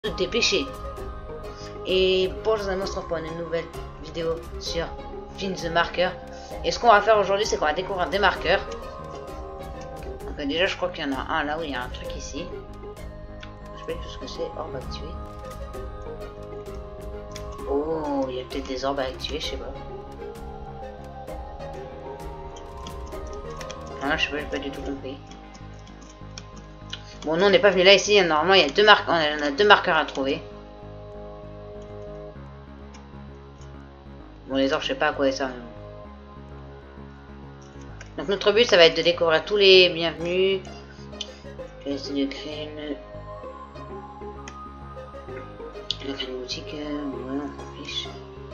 de te dépêcher. Et bonjour à tous pour une nouvelle vidéo sur Find the Marker. Et ce qu'on va faire aujourd'hui, c'est qu'on va découvrir des marqueurs. Donc déjà, je crois qu'il y en a un là où il y a un truc ici. Je sais pas tout ce que c'est. Orbe activé. Oh, il y a peut-être des orbes à activer, je sais pas. Ah, je sais pas, j'ai pas du tout compris. Bon, nous on n'est pas venu là ici. Normalement, il y a deux marqueurs, on a deux marqueurs à trouver. Bon, les orbes, je sais pas à quoi ça servent. Donc notre but, ça va être de découvrir tous les bienvenus. Je vais essayer de créer une boutique. Ouais, on s'en fiche.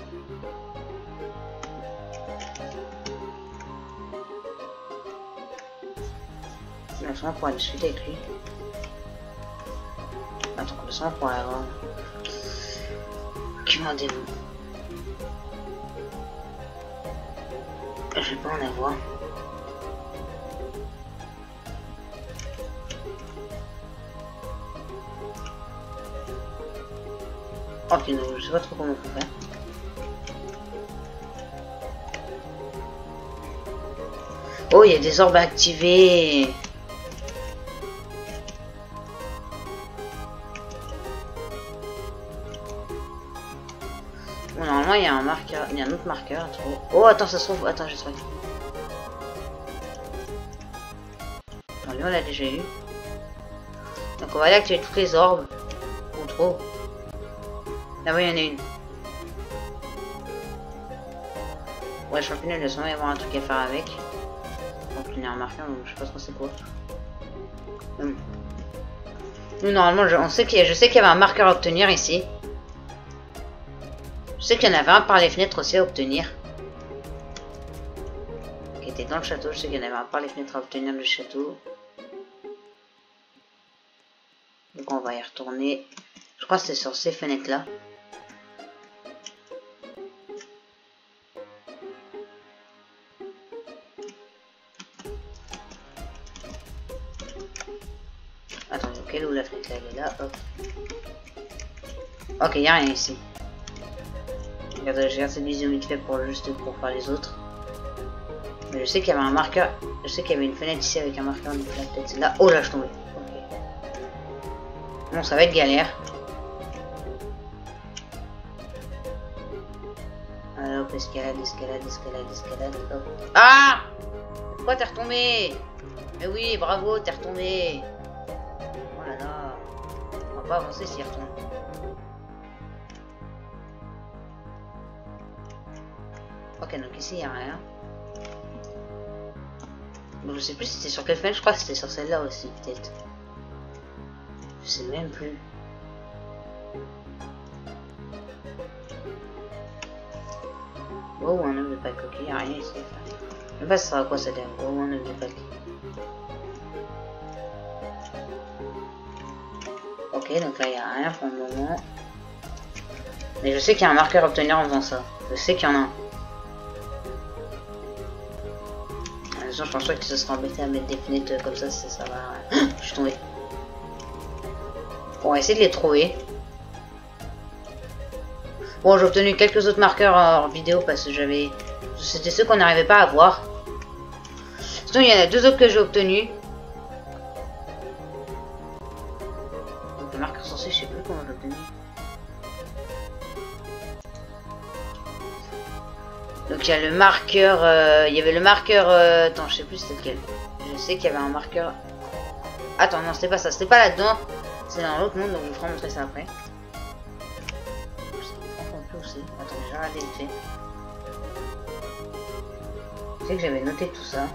Le sang pour aller discuter avec lui. Attends, le sang pour aller voir. Qui demandez-vous? Je vais pas en avoir. Ok, non, je sais pas trop comment on peut faire. Oh, il y a des orbes activés. Bon, normalement, il y a un marqueur, il y a un autre marqueur à trouver. Oh, attends, ça se trouve. Attends, j'ai trouvé. Bon, lui, on l'a déjà eu. Donc, on va aller activer toutes les orbes qu'on trouve. Là-bas, il y en a une. Ouais, champignon, il doit sûrement y avoir un truc à faire avec. Donc, il y a un marqueur, donc je sais pas trop c'est quoi. Nous, normalement, je sais qu'il y avait un marqueur à obtenir ici. Je sais qu'il y en avait un par les fenêtres aussi à obtenir. Qui était dans le château. Je sais qu'il y en avait un par les fenêtres à obtenir le château. Donc on va y retourner. Je crois que c'était sur ces fenêtres là. Attends, ok, où la fenêtre là? Elle est là, hop. Ok, il n'y a rien ici. Regarde, je regarde cette vision vite fait pour faire les autres. Mais je sais qu'il y avait un marqueur. Je sais qu'il y avait une fenêtre ici avec un marqueur. Donc là, peut-être c'est là. Oh là, je suis tombé. Ok. Bon, ça va être galère. Alors, hop, escalade, escalade, escalade, escalade. Hop. Ah! Pourquoi t'es retombé? Mais oui, bravo, t'es retombé. Oh là là. On va pas avancer s'il retombe. Ok, donc ici il n'y a rien. Donc je sais plus si c'était sur quelle fenêtre, je crois que c'était sur celle-là aussi, peut-être. Je sais même plus. Oh, un œuf de Pâques, ok, il n'y a rien ici. Je sais pas ça sera à quoi ça donne. Oh, un œuf de Pâques. Ok, donc là il n'y a rien pour le moment. Mais je sais qu'il y a un marqueur à obtenir en faisant ça. Je sais qu'il y en a un. Je pense pas que ça sera embêté à mettre des fenêtres comme ça va. Je suis tombé. Bon, on va essayer de les trouver. Bon, j'ai obtenu quelques autres marqueurs en vidéo parce que c'était ceux qu'on n'arrivait pas à voir. Sinon, il y en a deux autres que j'ai obtenus. Donc, le marqueur censé, je sais plus comment j'ai obtenu. Donc il y a le marqueur, il y avait le marqueur, attends, je sais plus c'était lequel. Je sais qu'il y avait un marqueur. Attends, non, c'était pas ça, c'était pas là-dedans. C'est dans l'autre monde, donc je vous ferai montrer ça après. Je sais pas aussi. Attends, j'ai regardé vite fait. Je sais que j'avais noté tout ça.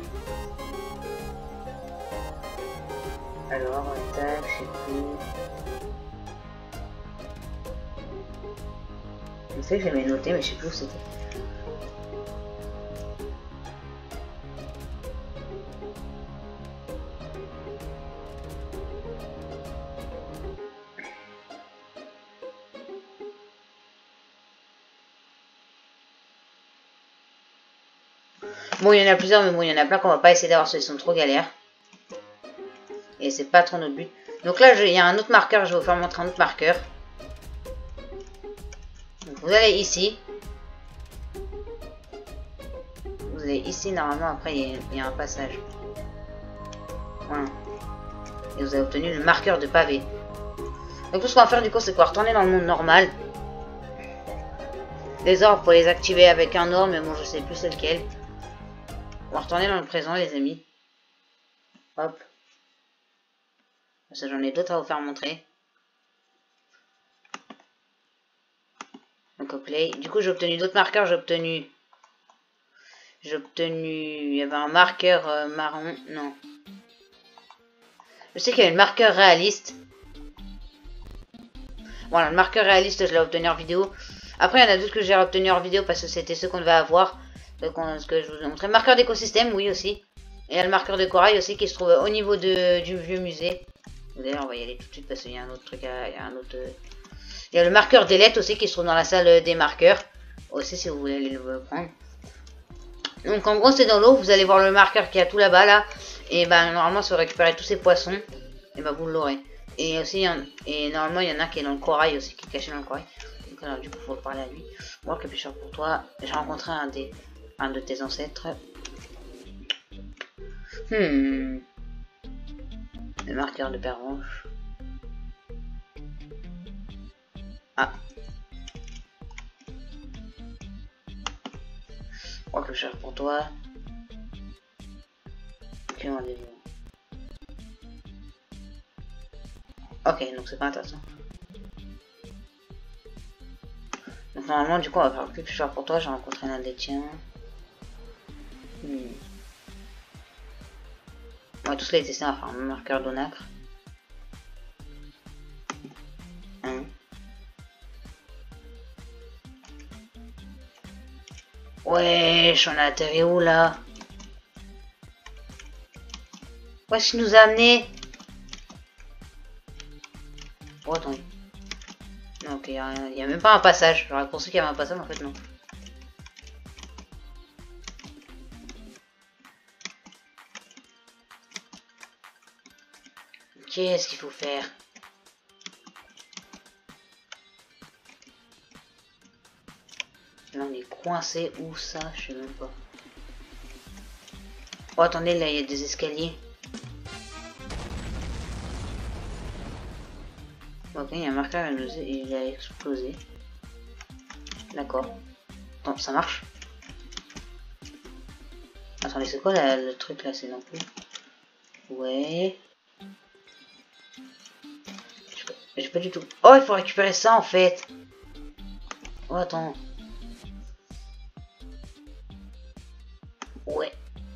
Alors, tac, je sais plus. Je sais que j'avais noté, mais je sais plus où c'était. Bon, il y en a plusieurs, mais bon, il y en a plein qu'on va pas essayer d'avoir ceux qui sont trop galères. Et c'est pas trop notre but. Donc là, il y a un autre marqueur. Je vais vous faire montrer un autre marqueur. Donc vous allez ici. Vous allez ici, normalement, après, il y a un passage. Voilà. Et vous avez obtenu le marqueur de pavé. Donc tout ce qu'on va faire, du coup, c'est qu'on va retourner dans le monde normal. Les orbes, pour les activer avec un orbe, mais bon, je sais plus c'est lequel. On va retourner dans le présent, les amis. Hop. Parce que j'en ai d'autres à vous faire montrer. Donc, au play. Du coup, j'ai obtenu d'autres marqueurs. J'ai obtenu... Il y avait un marqueur marron. Non. Je sais qu'il y avait le marqueur réaliste. Voilà, le marqueur réaliste, je l'ai obtenu en vidéo. Après, il y en a d'autres que j'ai obtenu en vidéo parce que c'était ceux qu'on devait avoir. Donc, ce que je vous ai montré. Marqueur d'écosystème, oui, aussi. Et il y a le marqueur de corail aussi qui se trouve au niveau du vieux musée. D'ailleurs, on va y aller tout de suite parce qu'il y a un autre truc il y a le marqueur d'élect aussi qui se trouve dans la salle des marqueurs. Aussi, si vous voulez aller le prendre. Donc, en gros, c'est dans l'eau. Vous allez voir le marqueur qui est tout là-bas, là. Et ben, normalement, si vous récupérez tous ces poissons, et ben, vous l'aurez. Et aussi, normalement, il y en a qui est dans le corail aussi, qui est caché dans le corail. Donc, alors, du coup, il faut parler à lui. Moi, capuchon pour toi. J'ai rencontré un de tes ancêtres. Le marqueur de pervenche. Ah. Moi, capuchon pour toi. Ok, rendez-vous. Ok, donc c'est pas intéressant. Donc normalement, du coup, on va faire le plus cher pour toi. J'ai rencontré l'un des tiens. On va tous les tester. On va faire un marqueur d'onacre. Wesh, on a atterri où là? Où est-ce qu'il nous a amené? Oh, attendez. Non, ok, il y a même pas un passage. J'aurais pensé qu'il y avait un passage, mais en fait, non. Qu'est-ce qu'il faut faire? Là, on est coincé. Où ça? Je sais même pas. Oh, attendez, là, il y a des escaliers. Ok, il y a un marqueur, il a explosé. D'accord. Attends, ça marche? Attendez, c'est quoi le truc là? C'est non plus. Ouais. J'ai pas du tout. Oh, il faut récupérer ça en fait. Oh, attends. Ouais.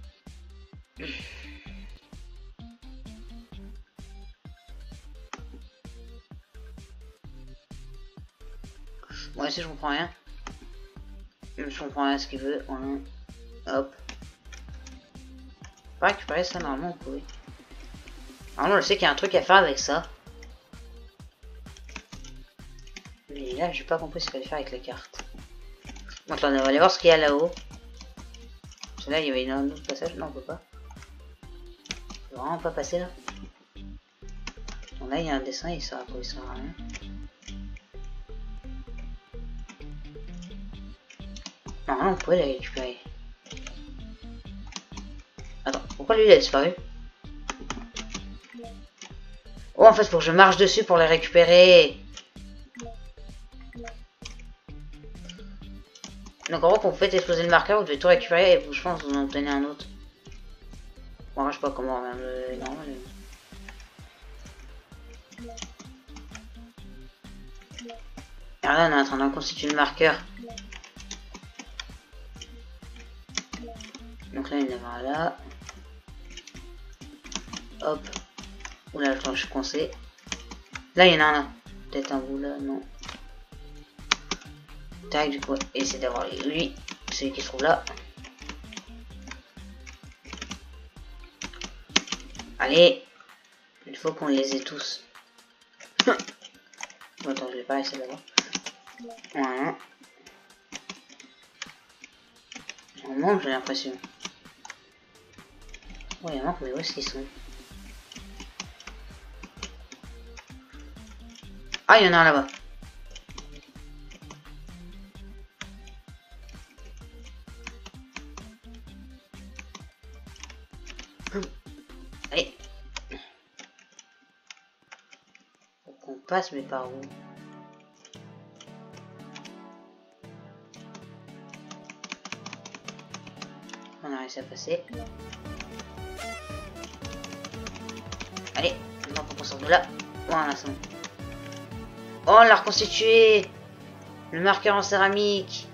Moi aussi, je comprends rien. Je comprends rien à ce qu'il veut. Hop. Pas récupérer ça, normalement, vous pouvez. Normalement, je sais qu'il y a un truc à faire avec ça. Mais là, j'ai pas compris ce qu'il fallait faire avec la carte. Donc là, on va aller voir ce qu'il y a là-haut. Parce que là, il y avait un autre passage. Non, on peut pas. On peut vraiment pas passer là. Donc là, il y a un dessin, il sert à quoi? Il sert à rien. Non, on pouvait les récupérer. Attends, pourquoi lui il a disparu? Oh, en fait, faut que je marche dessus pour les récupérer. Donc en gros, quand vous faites exploser le marqueur, vous devez tout récupérer et je pense que vous en obtenez un autre. Bon, je sais pas comment, même normal. Et là, on est en train de constituer le marqueur. Donc là, il y en a un là. Hop. Oula, je suis coincé. Là, il y en a un là. Peut-être un bout là, non. Tac, du coup, essayer d'avoir lui, celui qui se trouve là. Allez. Il faut qu'on les ait tous. Bon, attends, je vais pas essayer d'avoir. Voilà. On manque, j'ai l'impression. Ouais, il manque, mais où est-ce qu'ils sont? Ah, il y en a un là-bas. Allez. Faut qu'on passe, mais par où? On a réussi à passer. Allez, maintenant faut qu'on sorte de là. Voilà, c'est bon. Oh, on l'a reconstitué. Le marqueur en céramique.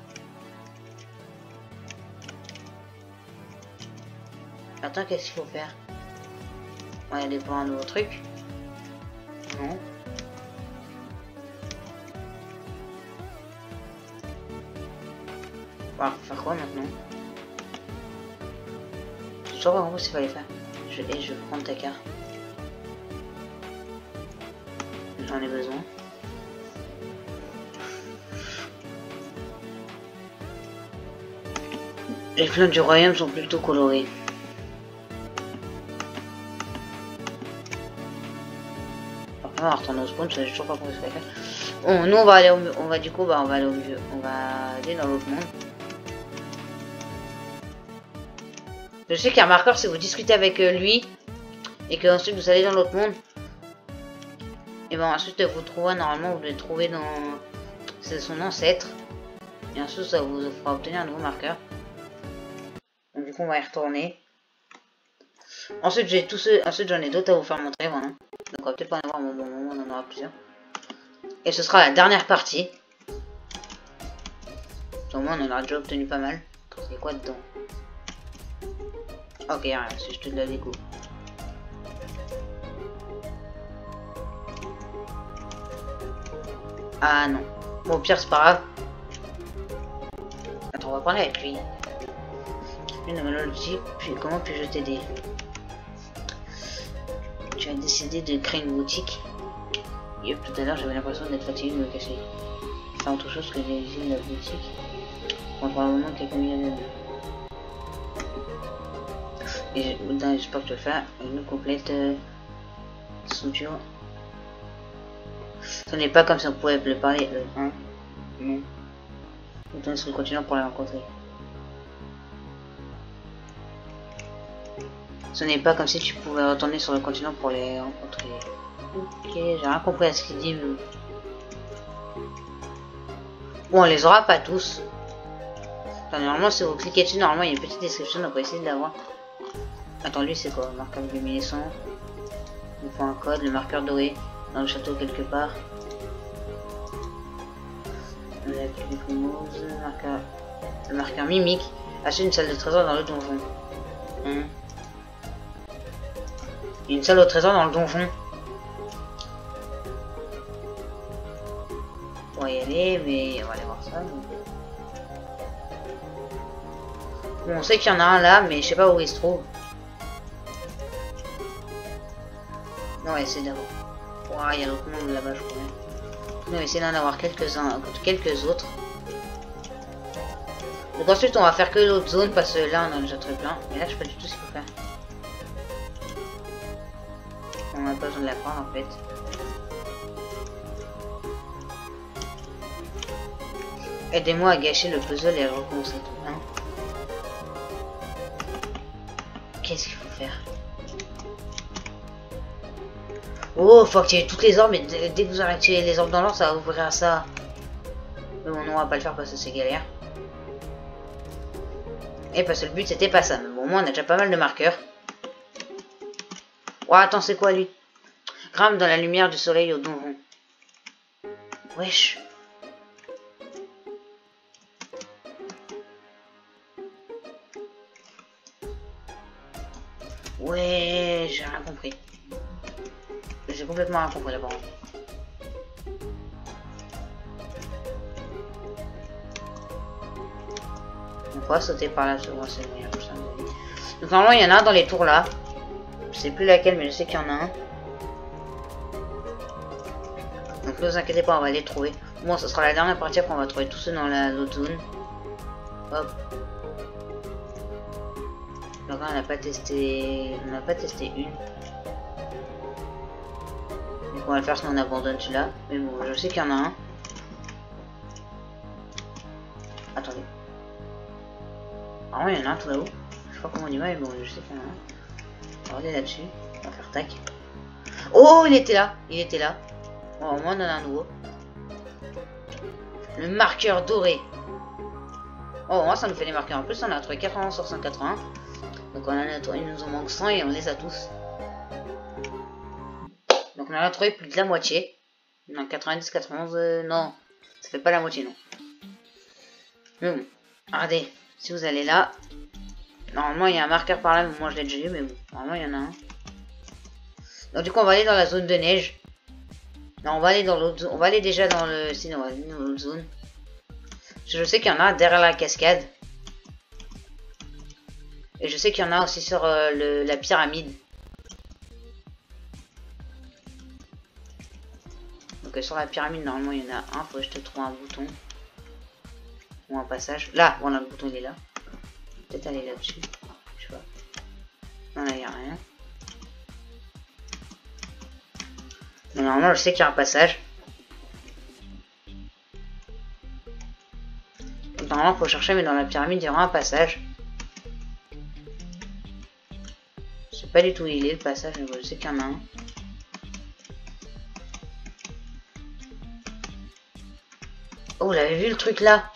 Attends, qu'est-ce qu'il faut faire? On va aller voir un nouveau truc. Non. Voilà, faut faire quoi maintenant? Je sais pas ce qu'il fallait faire. Je vais prendre ta carte. J'en ai besoin. Les plantes du royaume sont plutôt colorées. On va retourner au spawn, je sais toujours pas comment ça fait. Bon, nous on va aller on va du coup on va aller au milieu. On va aller dans l'autre monde. Je sais qu'il y a un marqueur si vous discutez avec lui et que ensuite vous allez dans l'autre monde. Et bon ensuite vous trouvez normalement vous devez trouver dans c'est son ancêtre. Et ensuite ça vous fera obtenir un nouveau marqueur. Donc du coup on va y retourner. Ensuite j'ai tous ceux. Ensuite j'en ai d'autres à vous faire montrer, voilà. Donc on va peut-être pas en avoir un bon moment, on en aura plusieurs. Et ce sera la dernière partie. Au moins on en aura déjà obtenu pas mal. C'est quoi dedans? Ok, rien, c'est juste de la déco. Ah non. Bon, au pire, c'est pas grave. Attends, on va parler avec lui. Une nouvelle outil, puis comment puis-je t'aider? Tu as décidé de créer une boutique. Et tout à l'heure, j'avais l'impression d'être fatigué de me casser. Faire autre chose que j'ai visité la boutique. On prend probablement quelques milliers d'années. Et j'espère que tu vas faire une complète structure. Ce n'est pas comme si on pouvait le parler. Hein? Non. Retourner sur le continent pour la rencontrer. Ce n'est pas comme si tu pouvais retourner sur le continent pour les rencontrer. Ok, j'ai rien compris à ce qu'il dit. Mais... bon, on les aura pas tous. Enfin, normalement, si vous cliquez dessus, normalement, il y a une petite description, donc on va essayer de l'avoir. Attends, lui, c'est quoi? Marqueur luminescent. Il faut un code, le marqueur doré dans le château quelque part. Le marqueur mimique. Acheter une salle de trésor dans le donjon. Une salle au trésor dans le donjon. On va y aller, mais on va aller voir ça. Bon, on sait qu'il y en a un là, mais je sais pas où il se trouve. On va essayer d'avoir. Ouah, il y a l'autre monde là-bas, je crois. On va essayer d'en avoir quelques-uns, quelques autres. Donc ensuite, on va faire que l'autre zone parce que là, on a déjà très plein. Mais là, je sais pas du tout ce qu'il faut faire. On n'a pas besoin de la prendre en fait. Aidez-moi à gâcher le puzzle et à recommencer tout. Hein. Qu'est-ce qu'il faut faire? Oh, faut activer toutes les orbes, mais dès que vous aurez activé les orbes dans l'ordre, ça va ouvrir ça. Mais bon, non, on va pas le faire parce que c'est galère. Et parce que le but c'était pas ça. Mais bon, moi on a déjà pas mal de marqueurs. Oh, attends, c'est quoi lui? Grimpe dans la lumière du soleil au donjon. Wesh. Ouais, j'ai rien compris. J'ai complètement rien compris d'abord. On va sauter par là, c'est bon, c'est moyen pour ça. Donc normalement il y en a un dans les tours là. Je sais plus laquelle, mais je sais qu'il y en a un. Donc ne vous inquiétez pas, on va les trouver. Bon, ce sera la dernière partie, après on va trouver tous ceux dans l'autre zone. Hop. Donc là, on n'a pas testé une. Mais on va le faire sinon on abandonne celui-là. Mais bon, je sais qu'il y en a un. Attendez. Ah ouais, il y en a un tout là-haut. Je sais pas comment on y va, mais bon, je sais qu'il y en a un. Regardez là-dessus. On va faire tac. Oh, il était là. Il était là. Bon, au moins on en a un nouveau. Le marqueur doré. Oh, moi ça nous fait des marqueurs. En plus, on a trouvé 80 sur 180. Donc on en a trouvé, il nous en manque 100 et on les a tous. Donc on en a trouvé plus de la moitié. Non, 90, 91, non. Ça fait pas la moitié, non. Mais bon, regardez. Si vous allez là, normalement il y a un marqueur par là, mais moi je l'ai déjà eu, mais bon, normalement il y en a un. Donc du coup on va aller dans la zone de neige. Non, on va aller dans l'autre zone. On va aller déjà dans le... Sinon on va aller dans l'autre zone. Je sais qu'il y en a derrière la cascade. Et je sais qu'il y en a aussi sur la pyramide. Donc sur la pyramide, normalement, il y en a un. Faut que je te trouve un bouton. Ou un passage. Là, voilà, le bouton, il est là. Peut-être aller là-dessus. Je sais pas. Non, là, il n'y a rien. Mais normalement, je sais qu'il y a un passage. Donc, normalement, faut chercher, mais dans la pyramide, il y aura un passage. Je sais pas du tout où il est, le passage, mais je sais qu'il y en a un. Oh, vous l'avez vu le truc là?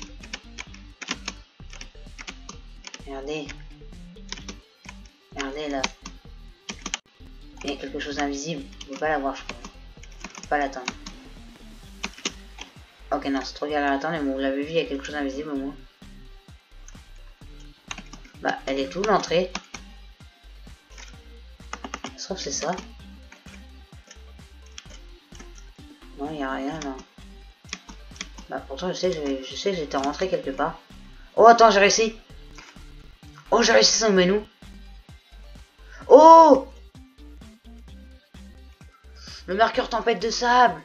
Regardez. Regardez là. Il y a quelque chose d'invisible. Je ne peux pas l'avoir, je crois. Je peux pas l'attendre. Ok, non, c'est trop galère à l'attendre, mais bon, vous l'avez vu, il y a quelque chose d'invisible au moins. Bah, elle est où l'entrée? Ça se trouve, c'est ça. Non, il n'y a rien là. Bah, pourtant, je sais que j'étais rentré quelque part. Oh, attends, j'ai réussi. Oh, j'ai réussi son menu. Oh! Le marqueur tempête de sable.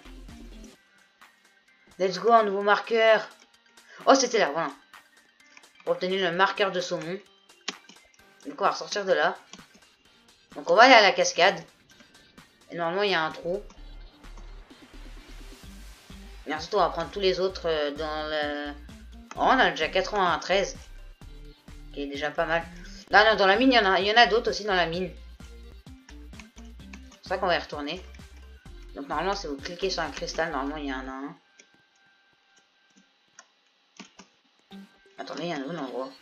Let's go, un nouveau marqueur. Oh, c'était là, voilà. Pour obtenir le marqueur de saumon. Donc, on va ressortir de là. Donc, on va aller à la cascade. Et normalement, il y a un trou. Et ensuite, on va prendre tous les autres dans le... Oh, on a déjà 93. Qui est déjà pas mal. Là, dans la mine, il y en a d'autres aussi dans la mine. C'est pour ça qu'on va y retourner. Donc, normalement, si vous cliquez sur un cristal, normalement, il y en a un. Attendez, il y a un autre endroit.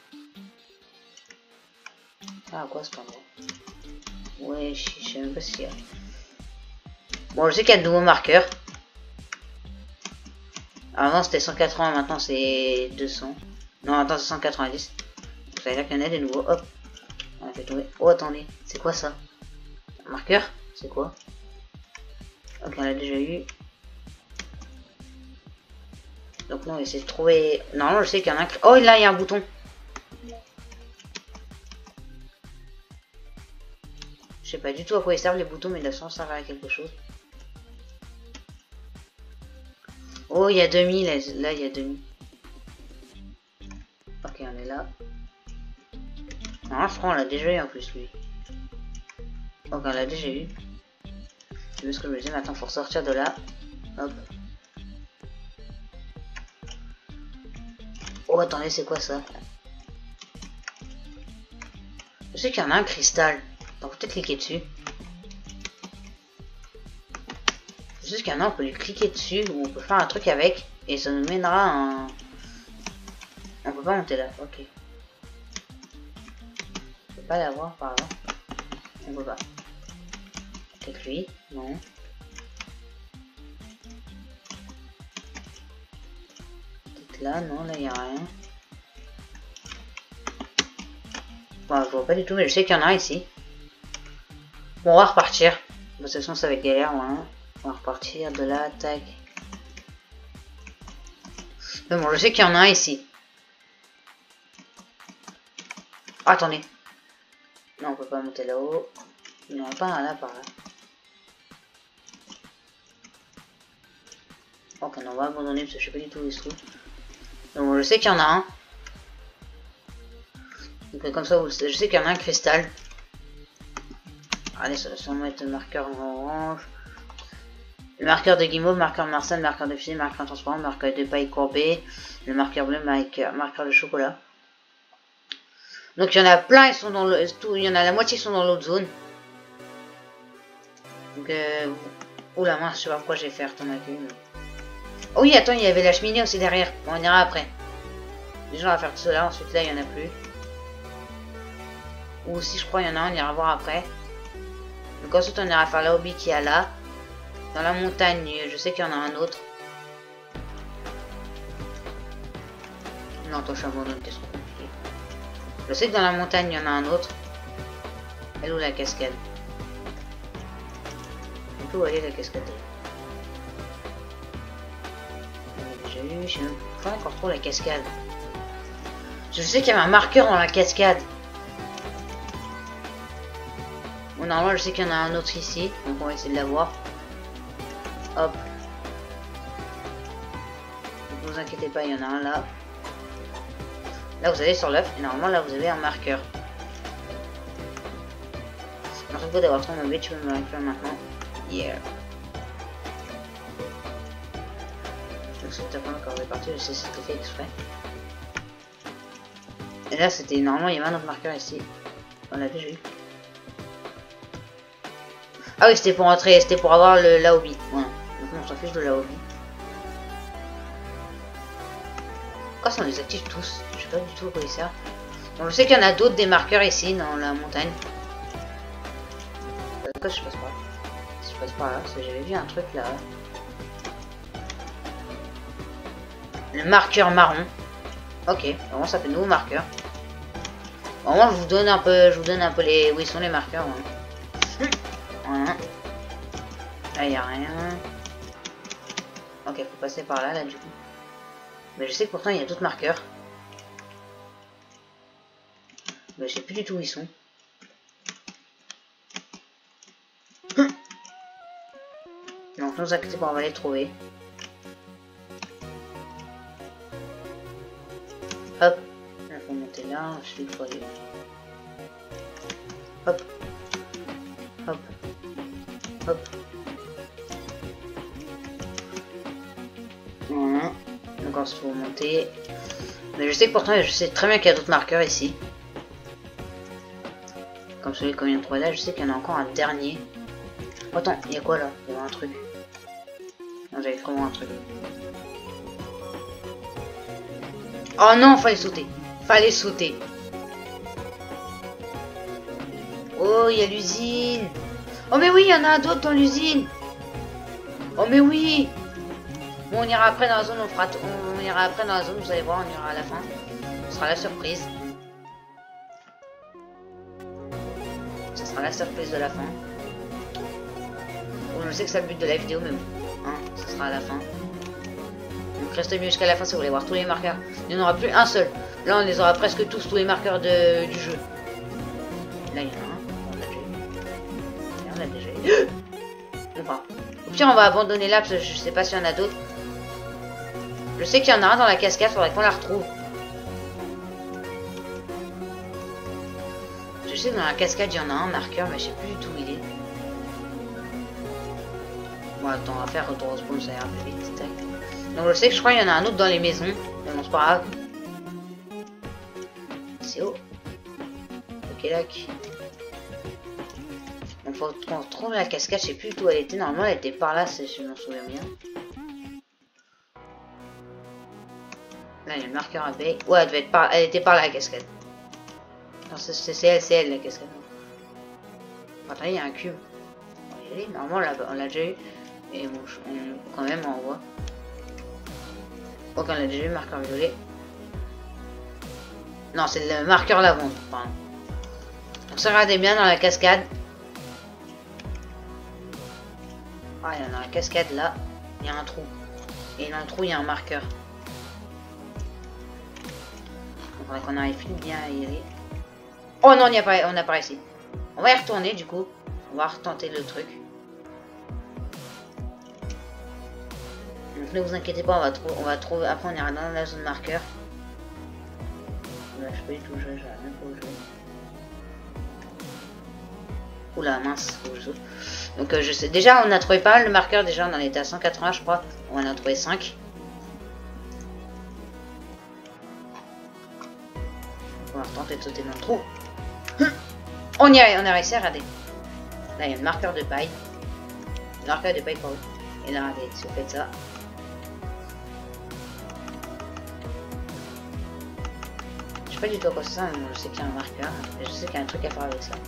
Ah, quoi cet endroit? Ouais, je sais même pas s'il y a. Bon, je sais qu'il y a de nouveaux marqueurs. Avant c'était 180, maintenant c'est 200. Non, attends, c'est 190. Donc, ça veut dire qu'il y en a des nouveaux. Hop. On a fait tomber. Oh, attendez. C'est quoi ça? Un marqueur? C'est quoi? Ok, on l'a déjà eu. Donc, non, on va essayer de trouver. Normalement, je sais qu'il y en a un. Oh, là, il y a un bouton. Je sais pas du tout à quoi ils servent les boutons, mais ils doivent servir à quelque chose. Oh, il y a 2000, là il y a 2000. Ok, on est là. Non, je crois on l'a déjà eu en plus, lui. Ok, on l'a déjà eu. C'est ce que je me disais, maintenant faut ressortir de là. Hop. Oh, attendez, c'est quoi ça? Je sais qu'il y en a un cristal. Donc peut-être cliquer dessus. C'est juste qu'il y en a, on peut lui cliquer dessus ou on peut faire un truc avec et ça nous mènera à un... On peut pas monter là, ok. On peut pas l'avoir par là. On peut pas. Peut-être lui, non. Peut-être là, non, là il n'y a rien. Bon, je vois pas du tout, mais je sais qu'il y en a un ici. Bon, on va repartir. De toute façon, ça va être galère, voilà. On va repartir de là, tac. Mais bon, je sais qu'il y en a un ici. Oh, attendez. Non, on peut pas monter là-haut. Il n'y en a pas un là, par là. Ok, on va abandonner parce que je sais pas du tout où il se trouve. Mais bon, je sais qu'il y en a un. Donc comme ça, je sais qu'il y en a un cristal. Allez, ça va sûrement être un marqueur en orange. Le marqueur de guimauve, marqueur Marcel, marqueur de fusil, marqueur transparent, marqueur de paille courbée, le marqueur bleu, marqueur de chocolat. Donc il y en a plein, ils sont dans le, tout, il y en a la moitié qui sont dans l'autre zone. Donc oh la mince, je sais pas pourquoi j'ai fait retourner avec lui. Oh oui, attends, il y avait la cheminée aussi derrière. Bon, on ira après. Déjà on va faire tout cela, ensuite là il y en a plus. Ou aussi je crois il y en a un, on ira voir après. Donc ensuite on ira faire la hobby qui est là. Dans la montagne, je sais qu'il y en a un autre. Non, toi, je abandonne, t'es trop compliqué. Je sais que dans la montagne, il y en a un autre. Elle est où la cascade? Du coup, où elle est la cascade? J'ai vu, je sais même pas encore trop la cascade. Je sais qu'il y avait un marqueur dans la cascade. Bon, normalement, je sais qu'il y en a un autre ici. Donc, on va essayer de la voir. Hop. Ne vous inquiétez pas, il y en a un là. Là, vous allez sur l'œuf et normalement, là, vous avez un marqueur. Merci beaucoup d'avoir trouvé mon bête, tu peux me récupérer maintenant. Yeah. Donc, c'est top quand on est parti, je sais si c'était fait exprès. Et là, c'était normalement, il y avait un autre marqueur ici. On l'a déjà eu. Ah oui, c'était pour entrer, c'était pour avoir le l'AOB. Voilà. Donc, on s'en fiche de l'AOB. Pourquoi ça on les active tous? Je sais pas du tout à quoi ils servent. Bon, je sais qu'il y en a d'autres des marqueurs ici dans la montagne. Pourquoi je passe par là? Si je passe par là, parce que j'avais vu un truc là. Le marqueur marron. Ok, vraiment ça fait nouveau marqueur. Bon, moi je vous donne un peu, les où ils sont les marqueurs. Ouais. Voilà. Là il y a rien. Ok, faut passer par là du coup. Mais je sais que pourtant il y a d'autres marqueurs. Mais je sais plus du tout où ils sont. Donc ne vous inquiétez pas, on va les trouver. Hop. Il faut monter là, ensuite il faut aller. Hop. Hop. Hop. Voilà. Donc ensuite il faut monter. Mais je sais que pourtant je sais très bien qu'il y a d'autres marqueurs ici. Comme celui qu'on vient de trouver là, je sais qu'il y en a encore un dernier. Oh, attends, il y a quoi là? Il y a un truc. Non, j'avais comment un truc. Oh non, fallait sauter. Fallait sauter. Oh, il y a l'usine. Oh mais oui, il y en a d'autres dans l'usine. Oh mais oui. Bon, on ira après dans la zone, on ira après dans la zone, vous allez voir, on ira à la fin. Ce sera la surprise. Ce sera la surprise de la fin. Bon, je sais que c'est le but de la vidéo, mais bon, hein, ce sera à la fin. Donc restez bien jusqu'à la fin si vous voulez voir tous les marqueurs. Il n'y en aura plus un seul. Là, on les aura presque tous les marqueurs du jeu. Là, il y en a un. On l'a déjà eu. Ou pas. Au pire, on va abandonner là parce que je sais pas s'il y en a d'autres. Je sais qu'il y en a un dans la cascade, faudrait qu'on la retrouve. Je sais que dans la cascade, il y en a un marqueur, mais je sais plus du tout où il est. Bon, attends, on va faire retour au spawn, ça ira plus vite. Tac. Donc, je sais que je crois qu'il y en a un autre dans les maisons. Mais bon, c'est pas grave. C'est haut. Ok, là. Donc, faut qu'on retrouve la cascade, je sais plus où elle était. Normalement, elle était par là, si je m'en souviens bien. Là, il y a le marqueur à baie. Ouais, elle était par là, la cascade. Non, c'est elle, la cascade. Attends, il y a un cube. On va y aller. Normalement, là, on l'a déjà eu. Et bon, quand même, on voit. Ok, on l'a déjà eu, marqueur violet. Non, c'est le marqueur lavande, pardon. Donc, ça regardez bien dans la cascade. Ah, il y a dans la cascade là. Il y a un trou. Et dans le trou, il y a un marqueur. Il faudrait qu'on arrive bien à y aller. Oh non, on n'a pas réussi. On va y retourner du coup. On va retenter le truc. Donc ne vous inquiétez pas, on va trouver. Après on ira dans la zone marqueur. Là, je peux y tout jouer, j'arrive même pas où jouer. Oula, mince, faut que je saute. Donc je sais, déjà on a trouvé pas mal de marqueurs, déjà on en était à 180 je crois, on en a trouvé 5. On va tenter de sauter dans le trou. On a réussi à regarder. Là il y a le marqueur de paille. Le marqueur de paille par où? Et là regardez, si vous faites ça. Je sais pas du tout à quoi c'est ça, mais je sais qu'il y a un marqueur. Et je sais qu'il y a un truc à faire avec ça.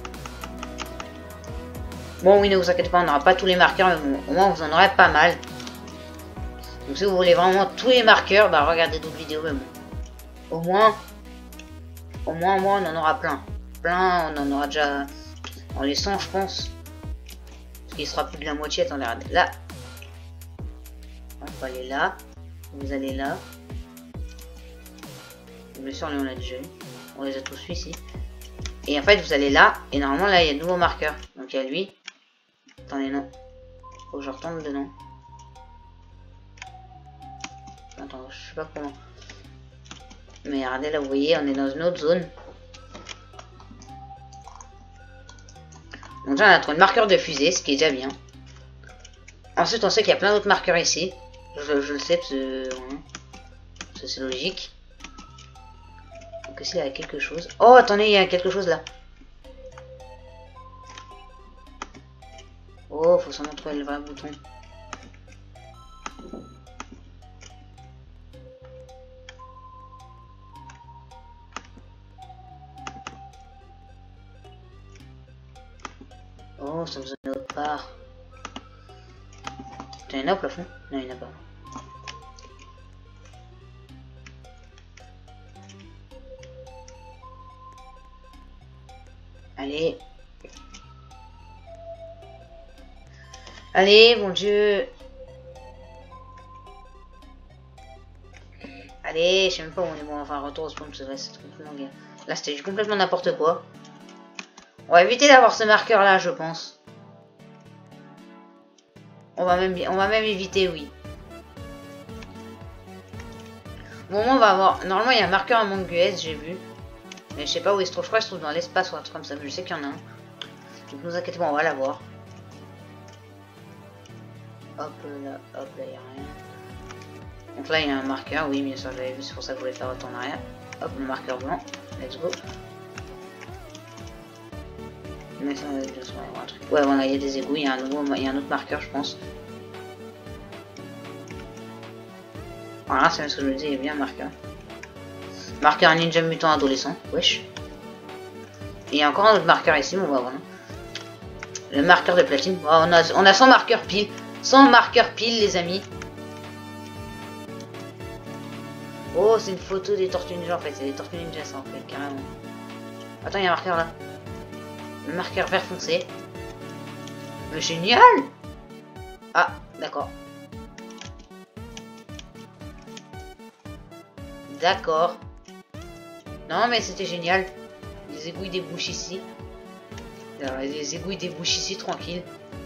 Bon oui, ne vous inquiétez pas, on n'aura pas tous les marqueurs, mais bon, au moins vous en aurez pas mal. Donc si vous voulez vraiment tous les marqueurs, bah regardez d'autres vidéos, mais bon. Au moins on en aura plein. On en aura déjà en les 100 je pense. Parce qu'il sera plus de la moitié, attendez, regardez. Là. On va aller là. Vous allez là. Bien sûr, on l'a déjà eu. On les a tous eu ici. Et en fait, vous allez là. Et normalement, là, il y a de nouveaux marqueurs. Donc, il y a lui. Attendez, non. Faut que je retombe dedans. Attends, je sais pas comment. Mais regardez, là, vous voyez, on est dans une autre zone. Donc, là, on a trouvé le marqueur de fusée, ce qui est déjà bien. Ensuite, on sait qu'il y a plein d'autres marqueurs ici. Je le sais, parce que c'est logique. Donc, ici, il y a quelque chose. Oh, attendez, il y a quelque chose là. Oh, faut sûrement trouver le vrai bouton. Oh, ça vous en a autre part. Il y en a au plafond? Non, il n'y en a pas. Allez. Allez, bon Dieu. Allez, je sais même pas où on est. Bon, enfin, retour au spawn, c'est vrai, c'est complètement bien. Là, c'était complètement n'importe quoi. On va éviter d'avoir ce marqueur là, je pense. On va même éviter, oui. Bon, on va avoir. Normalement, il y a un marqueur Among Us, j'ai vu. Mais je sais pas où il se trouve. Je crois qu'il se trouve dans l'espace ou un truc comme ça. Mais je sais qu'il y en a un. Donc, ne vous inquiétez pas, on va l'avoir. Hop là, il n'y a rien. Donc là, il y a un marqueur. Oui, bien sûr, j'avais vu. C'est pour ça que je voulais faire retourner en arrière. Hop, le marqueur blanc. Let's go. Mais ça, un truc. Ouais, voilà, il y a des égouts. Il y a un autre marqueur, je pense. Voilà, c'est ce que je me disais. Il y a bien un marqueur. Marqueur ninja mutant adolescent. Wesh. Et il y a encore un autre marqueur ici. Bon, bah voilà. Le marqueur de platine. Oh, on a 100 marqueurs pile. 100 marqueurs pile, les amis. Oh, c'est une photo des tortues ninja en fait. C'est des tortues ninja, ça en fait, carrément. Attends, il y a un marqueur là. Le marqueur vert foncé. Mais génial! Ah, d'accord. D'accord. Non, mais c'était génial. Les égouts ils débouchent ici. Alors, les égouts ils débouchent ici, tranquille.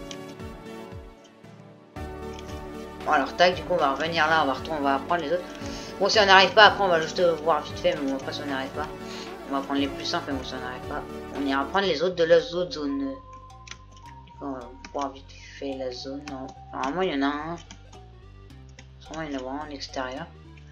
Bon, alors, tac, du coup, on va revenir là. On va reprendre les autres. Bon, si on n'arrive pas, après, on va juste voir vite fait. Mais bon, après, si on n'arrive pas, on va prendre les plus simples. Mais bon, si on n'arrive pas, on ira prendre les autres de la autre zone. On va voir vite fait la zone. Non. Normalement, il y en a un. Sûrement, il y en a vraiment en extérieur.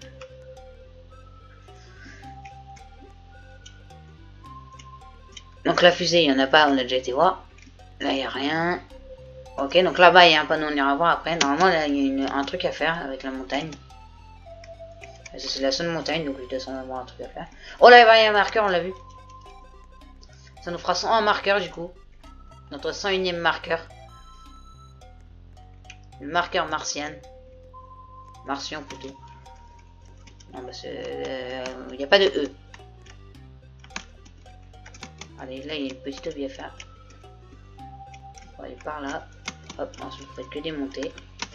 Donc la fusée, il n'y en a pas, on a déjà été voir. Là, il n'y a rien. Ok, donc là-bas, il y a un panneau, on ira voir après. Normalement, là, il y a un truc à faire avec la montagne. C'est la seule montagne, donc je dois sûrement avoir un truc à faire. Oh là, il y a un marqueur, on l'a vu. Ça nous fera 101 marqueurs, du coup. Notre 101ème marqueur. Le marqueur martien. Martien, plutôt. Non, bah c'est... il n'y a pas de E. Allez, là, il y a une petite objet à faire. On va aller par là. Hop, ensuite, vous faites que démonter.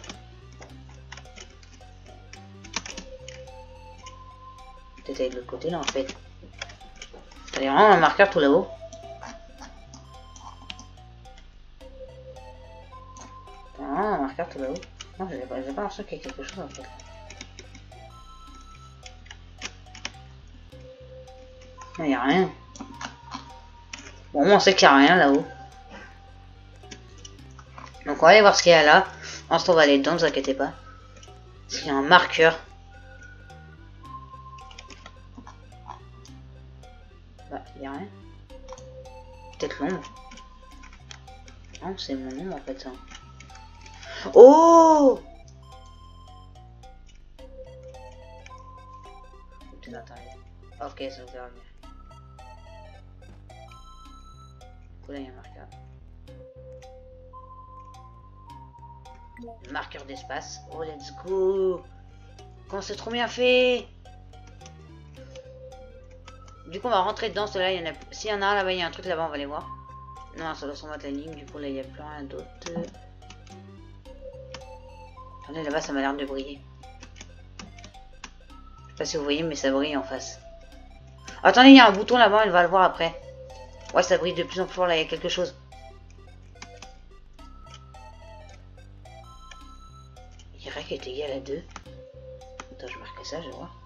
Peut-être aller de l'autre côté, là, en fait. Il y a vraiment un marqueur tout là-haut. Il y a vraiment un marqueur tout là-haut. Non, j'ai pas l'impression qu'il y a quelque chose, en fait. Non, il n'y a rien. Bon, on sait qu'il n'y a rien là-haut. Donc on va aller voir ce qu'il y a là. On se trouve aller dedans, ne vous inquiétez pas. Il y a un marqueur. Bah, il n'y a rien. Peut-être l'ombre. Non, c'est mon ombre en fait ça. Oh! Ok, ça vous verra bien. Là, il y a un marqueur. Marqueur d'espace. Oh, let's go! Comment c'est trop bien fait! Du coup, on va rentrer dedans. Cela, il y en a. S'il y en a un là-bas, il y a un truc là-bas, on va aller voir. Non, ça doit sûrement être la ligne. Du coup, là, il n'y a plus rien d'autre. Attendez, là-bas, ça m'a l'air de briller. Je sais pas si vous voyez, mais ça brille en face. Attendez, il y a un bouton là-bas, on va le voir après. Ouais, ça brille de plus en plus fort, là, il y a quelque chose. Y est égal à 2. Attends, je marque ça, je vais voir.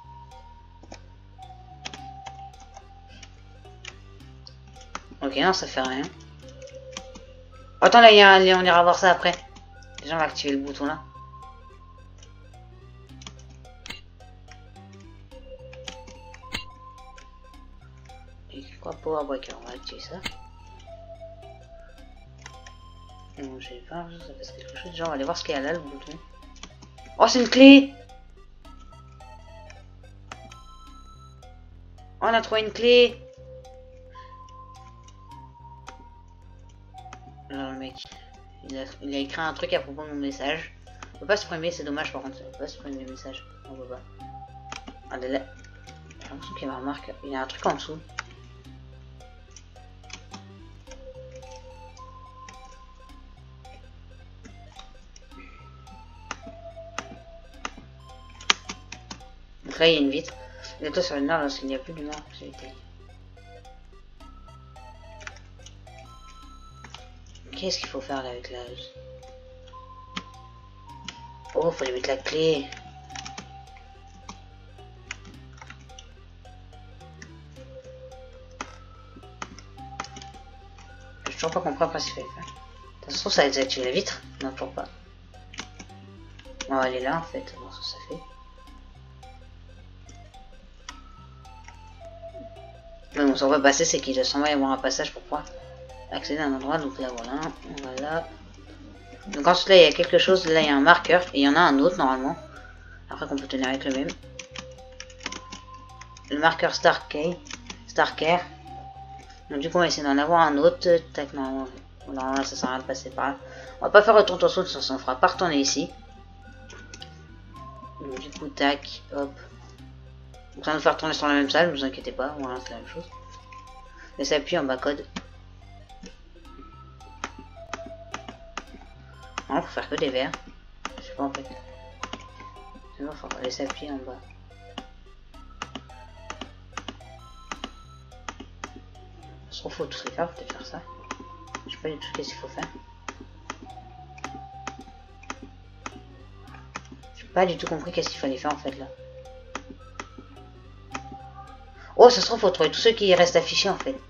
Ok, non, ça fait rien. Attends, là, il y a on ira voir ça après. Déjà, on va activer le bouton là. Et quoi, Power Breaker, on va activer ça. Non, j'ai pas, ça passe quelque chose. Genre, on va aller voir ce qu'il y a là, le bouton. Oh, c'est une clé! Oh, on a trouvé une clé! Alors, le mec, il a écrit un truc à propos de mon message. On peut pas supprimer, c'est dommage par contre. On peut pas supprimer le message. On peut pas. Regardez là. J'ai l'impression qu'il y a une remarque. Il y a un truc en dessous. Donc là, il y a une vitre. Et toi sur le nord, parce qu'il n'y a plus d'humain. Qu'est-ce qu'il faut faire là avec la... Oh, faut aller mettre la clé. J'ai toujours pas compris après ce qu'il fallait faire. De toute façon, ça a désactivé la vitre. Non, toujours pas. On va aller là en fait, voir ce que ça fait. Mais bon, ça va passer, c'est qu'il doit sûrement y avoir un passage pour pouvoir accéder à un endroit. Donc là, voilà, on va là. Donc ensuite, là, il y a quelque chose. Là, il y a un marqueur. Et il y en a un autre normalement. Après, qu'on peut tenir avec le même. Le marqueur Starcare. Donc du coup, on va essayer d'en avoir un autre. Tac, normalement, là, ça sert à rien de passer par là. On va pas faire retour en saut, ça on fera pas retourner ici. Donc du coup, tac, hop. Donc ça va nous faire tourner sur la même salle, ne vous inquiétez pas, voilà, c'est la même chose. Et ça appuie en bas code. Non, faut faire que des verres. Je sais pas en fait. C'est bon, faut laisser appuyer en bas. Ça se trouve, faut tout les faire, peut-être faire ça. Je sais pas du tout qu'est-ce qu'il faut faire. J'ai pas du tout compris qu'est-ce qu'il fallait faire en fait là. Oh, ça se trouve, faut trouver tous ceux qui restent affichés en fait.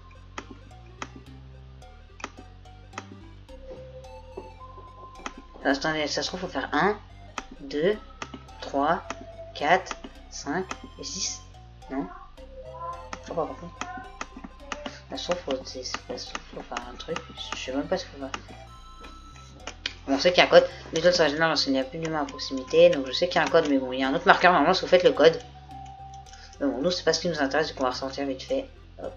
Attendez, ça se trouve, faut faire 1, 2, 3, 4, 5 et 6. Non? Je pas compris. Ça se trouve, faut faire un truc. Je sais même pas ce qu'il faut faire. Bon, on sait qu'il y a un code. Les autres, ça général parce qu'il n'y a plus d'humains à proximité. Donc je sais qu'il y a un code, mais bon, il y a un autre marqueur normalement si vous faites le code. Mais bon, nous, c'est pas ce qui nous intéresse, donc on va ressortir vite fait. Hop.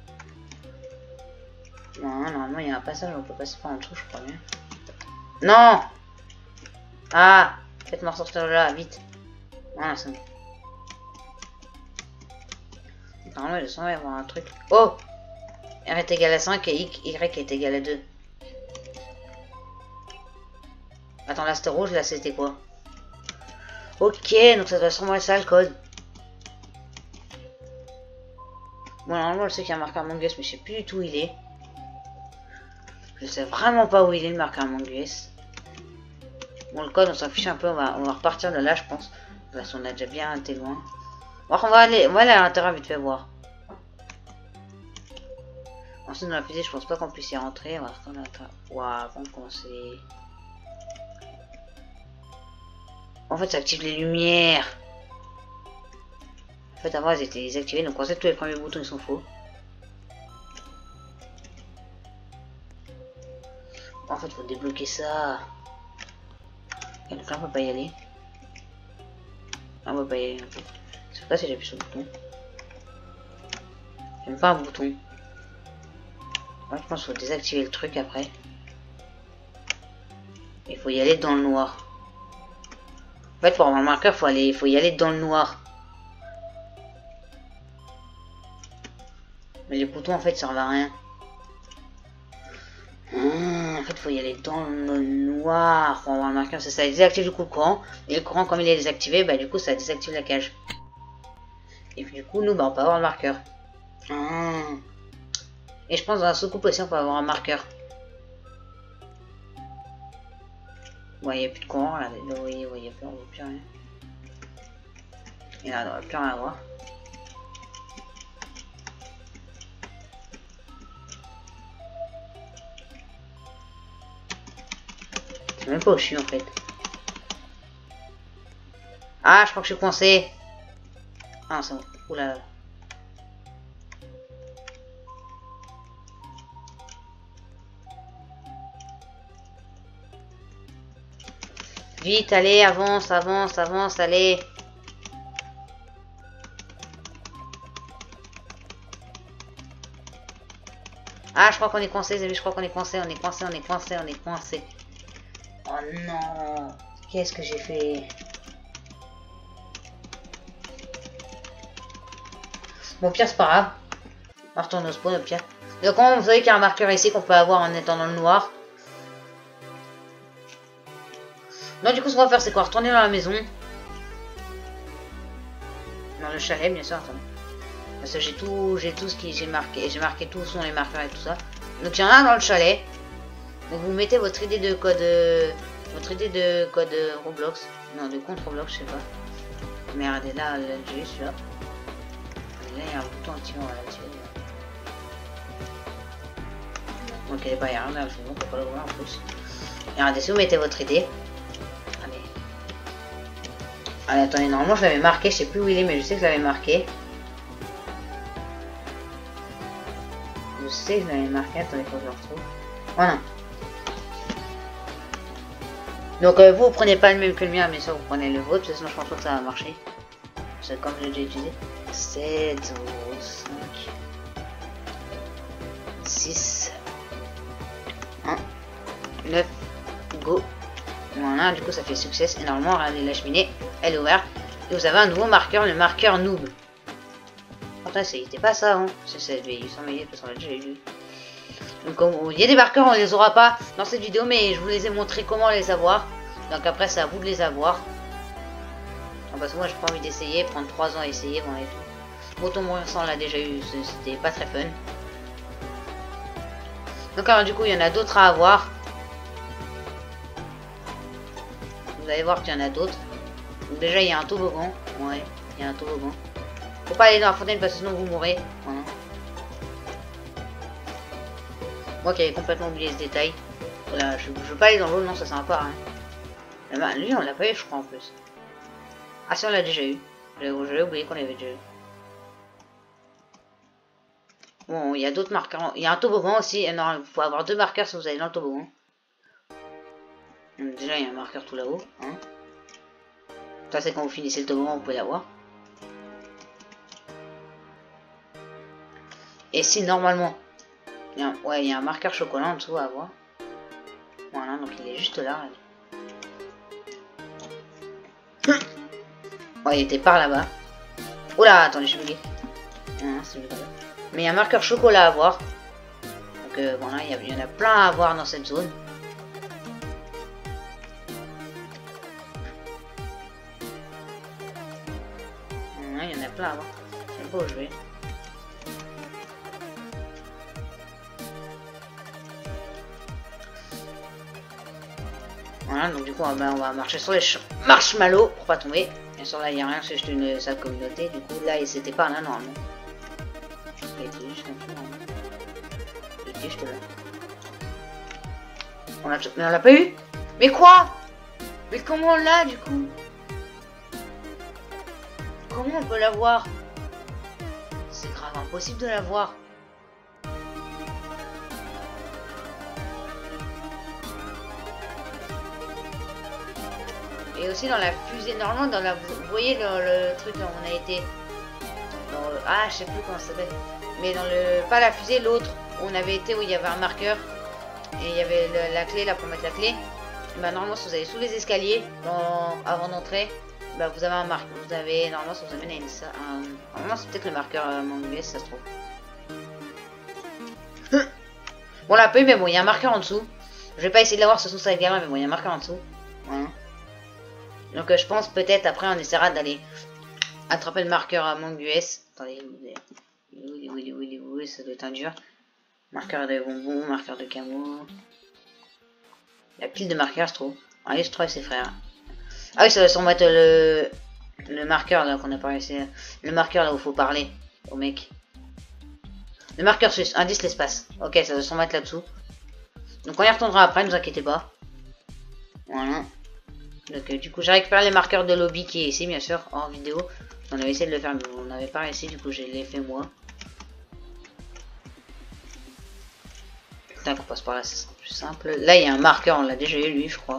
Non, normalement, il y a un passage, on peut passer par en dessous, je crois bien. Non! Ah! Faites-moi ressortir de là, vite. Voilà, c'est bon. Normalement, il doit y avoir un truc. Oh! R est égal à 5 et Y est égal à 2. Attends, là c'était rouge, là c'était quoi? Ok, donc ça doit sûrement être ça le code. Bon, normalement, je sais qu'il y a un marqueur Among Us, mais je sais plus du tout où il est. Je sais vraiment pas où il est le marqueur Among Us. Bon, le code, on s'en fiche un peu, on va repartir de là, je pense. Parce qu'on a déjà bien été loin. Bon, on va aller à l'intérieur vite fait voir. Bon, Ensuite, dans la fusée, je pense pas qu'on puisse y rentrer. On va retourner à... Waouh, avant de commencer. En fait, ça active les lumières. En fait, avant, elles étaient désactivées. Donc, en fait, tous les premiers boutons, ils sont faux. En fait, faut débloquer ça. Et donc là, on peut pas y aller. Ah, on peut pas y aller. Okay. Je sais pas si j'appuie sur le bouton. J'aime pas un bouton. Ouais, je pense qu'il faut désactiver le truc après. Il faut y aller dans le noir. En fait, pour avoir un marqueur, faut y aller dans le noir. Mais les boutons, en fait, servent à rien. En fait, faut y aller dans le noir pour avoir un marqueur. C'est ça, il désactive du coup le courant. Et le courant, comme il est désactivé, bah du coup, ça désactive la cage. Et puis du coup, nous, bah, on peut avoir le marqueur. Et je pense dans la soucoupe aussi, on peut avoir un marqueur. Ouais, il n'y a plus de courant là. Oui, il n'y a plus rien. Et là, on n'aurait plus rien à voir. Je sais même pas où je suis en fait. Ah, je crois que je suis coincé. Ah, c'est bon. Oula. Vite, allez, avance, avance, avance, allez. Ah, je crois qu'on est coincé, les amis, je crois qu'on est coincé, on est coincé, on est coincé, on est coincé. Oh non, qu'est-ce que j'ai fait? Bon, au pire, c'est pas grave. On va retourner au spawn, au pire. Donc, vous savez qu'il y a un marqueur ici qu'on peut avoir en étant dans le noir. Donc, du coup, ce qu'on va faire, c'est qu'on va retourner dans la maison. Dans le chalet, bien sûr, attendez. Parce que j'ai tout ce qui j'ai marqué. J'ai marqué tout sont les marqueurs et tout ça. Donc, il y en a un dans le chalet. Donc, vous mettez votre idée de code. Roblox. Non, de compte Roblox, je sais pas. Merde, et là, j'ai eu celui-là. Là, il y a un bouton activant là-dessus. Donc, il n'y a pas rien là, c'est bon, on peut pas l'ouvrir en plus. Et regardez, si vous mettez votre idée. Allez. Allez, attendez, normalement, je l'avais marqué, je sais plus où il est, mais je sais que je l'avais marqué. Je sais que je l'avais marqué, attendez, faut que je le retrouve. Voilà. Donc, vous prenez pas le même que le mien, mais ça, vous prenez le vôtre, sinon je pense pas que ça va marcher. C'est comme je l'ai déjà utilisé. 7, 0, 5, 6, 1, 9, go. Voilà, du coup ça fait succès. Et normalement, regardez, la cheminée, elle est ouverte. Et vous avez un nouveau marqueur, le marqueur noob. Enfin, c'était pas ça, hein. C'est 800 milliers, parce qu'on l'a déjà vu. Donc, il y a des marqueurs, on les aura pas dans cette vidéo, mais je vous les ai montré comment les avoir. Donc après, c'est à vous de les avoir. Parce que moi, j'ai pas envie d'essayer, prendre 3 ans à essayer, bon, et tout. Bon, ton on l'a déjà eu, c'était pas très fun. Donc alors, du coup, il y en a d'autres à avoir. Vous allez voir qu'il y en a d'autres. Donc déjà, il y a un toboggan. Ouais, il y a un toboggan. Faut pas aller dans la fontaine parce que sinon vous mourrez. Voilà. Moi qui avais complètement oublié ce détail. Voilà, je veux pas aller dans l'eau, non, ça sert pas à rien. Lui, on l'a pas eu, je crois, en plus. Ah si, on l'a déjà eu. J'avais oublié qu'on l'avait déjà eu. Bon, il y a d'autres marqueurs. Il y a un toboggan aussi. Non, il faut avoir 2 marqueurs si vous allez dans le toboggan. Donc, déjà, il y a un marqueur tout là-haut. Hein. Ça, c'est quand vous finissez le toboggan, vous pouvez l'avoir. Et si, normalement... ouais, il y a un marqueur chocolat en dessous à avoir. Voilà, donc il est juste là. Ouais, il était par là-bas. Oula, attendez, je suis bugué. Mais il y a un marqueur chocolat à avoir. Donc voilà, il y en a plein à avoir dans cette zone. Ouais, il y en a plein à avoir. Je sais pas où je vais. Voilà, donc du coup, on va marcher sur les marshmallows pour pas tomber. Bien sûr, là, il n'y a rien, c'est juste une salle communauté. Du coup, là, c'était pas là, normalement. Il était juste en dessous, normalement. objectif, je te le. Mais on l'a pas eu. Mais quoi? Mais comment on l'a du coup? Comment on peut l'avoir? C'est grave impossible de l'avoir. Et aussi dans la fusée, normalement dans la... Vous voyez dans le truc là où on a été dans le... Ah, je sais plus comment ça s'appelle. Mais dans le... Pas la fusée, l'autre. Où on avait été, où il y avait un marqueur. Et il y avait la clé là pour mettre la clé. Bah normalement si vous allez sous les escaliers, avant d'entrer, bah vous avez un marqueur. Vous avez... Normalement ça vous amène à une... Normalement c'est peut-être le marqueur mangué, si ça se trouve. Bon, on l'a pas eu, mais bon, il y a un marqueur en dessous. Je vais pas essayer de l'avoir, ce sont ça galère, mais bon, il y a un marqueur en dessous. Voilà. Donc je pense peut-être après on essaiera d'aller attraper le marqueur à Among Us. Attendez, oui, ça doit être un dur. Marqueur de bonbons, marqueur de camo. La pile de marqueurs, je trouve. Allez, je trouve avec ses frères. Ah oui, ça doit sûrement être le marqueur là qu'on a pas réussi. Le marqueur là où il faut parler au mec. Le marqueur suisse, indice l'espace. Ok, ça doit sûrement être là-dessous. Donc on y retournera après, ne vous inquiétez pas. Voilà. Donc du coup j'ai récupéré les marqueurs de lobby qui est ici bien sûr en vidéo. On avait essayé de le faire mais on n'avait pas réussi, du coup je l'ai fait moi. Putain qu'on passe par là, c'est plus simple. Là il y a un marqueur, on l'a déjà eu lui je crois.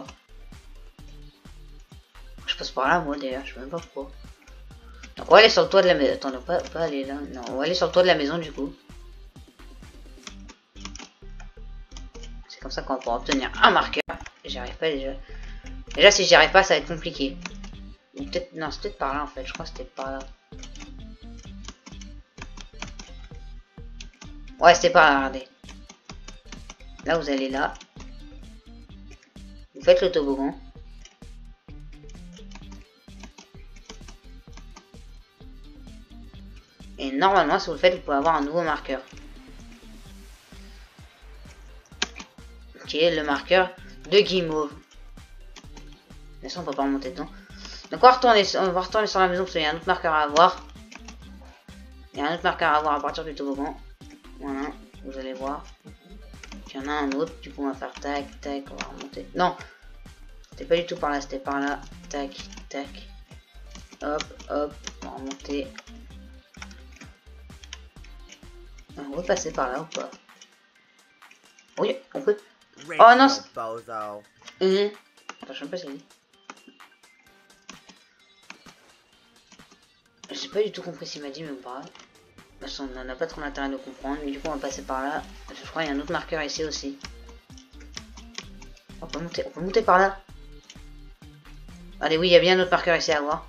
Je passe par là moi d'ailleurs, je sais même pas pourquoi. Donc on va aller sur le toit de la maison. Attends, non, pas aller là. Non, on va aller sur le toit de la maison du coup. C'est comme ça qu'on va pouvoir obtenir un marqueur. J'y arrive pas déjà. Déjà si j'y arrive pas ça va être compliqué. Peut-être... Non, c'est peut-être par là en fait, je crois que c'était par là. Ouais, c'était par là, regardez. Là, vous allez là. Vous faites le toboggan. Et normalement, si vous le faites, vous pouvez avoir un nouveau marqueur. Qui est le marqueur de Guimauve. Mais ça, on peut pas remonter dedans. Donc, on va retourner sur la maison parce qu'il y a un autre marqueur à avoir. Il y a un autre marqueur à avoir à partir du toboggan. Voilà, vous allez voir. Il y en a un autre, du coup on va faire tac, tac, on va remonter. Non, c'était pas du tout par là, c'était par là. Tac, tac. Hop, hop, on va remonter. On va passer par là ou pas? Oui, on peut. Oh non! Attends, je sais pas si c'est... J'ai pas du tout compris ce qu'il m'a dit, mais pas grave. On n'en a pas trop l'intérêt de comprendre, mais du coup on va passer par là. Je crois qu'il y a un autre marqueur ici aussi. On peut monter par là. Allez, oui, il y a bien un autre marqueur ici à voir.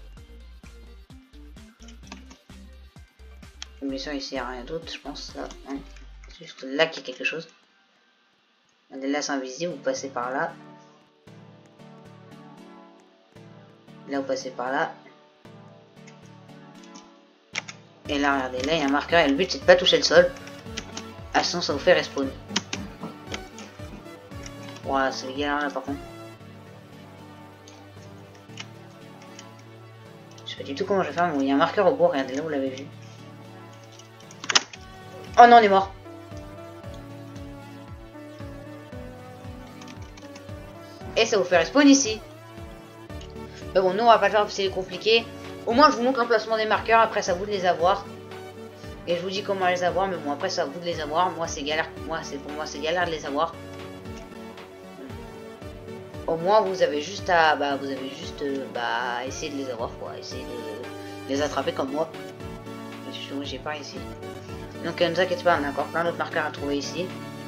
Bien sûr, ici il n'y a rien d'autre, je pense. Là, hein. C'est juste là qu'il y a quelque chose. Allez, là c'est invisible, vous passez par là. Là, vous passez par là. Et là, regardez, là il y a un marqueur et le but c'est de pas toucher le sol. Ah, sinon ça vous fait respawn. Voilà, c'est galère là par contre. Je sais pas du tout comment je vais faire, mais il y a un marqueur au bout, regardez là, vous l'avez vu. Oh non, on est mort. Et ça vous fait respawn ici. Mais bon, nous on va pas le faire parce que c'est compliqué. Au moins je vous montre l'emplacement des marqueurs, après c'est à vous de les avoir. Et je vous dis comment les avoir, mais bon après c'est à vous de les avoir. Moi c'est galère, pour moi c'est galère de les avoir. Au moins vous avez juste à essayer de les avoir quoi, essayer de les attraper comme moi. J'ai pas ici. Donc ne vous inquiétez pas, on a encore plein d'autres marqueurs à trouver ici.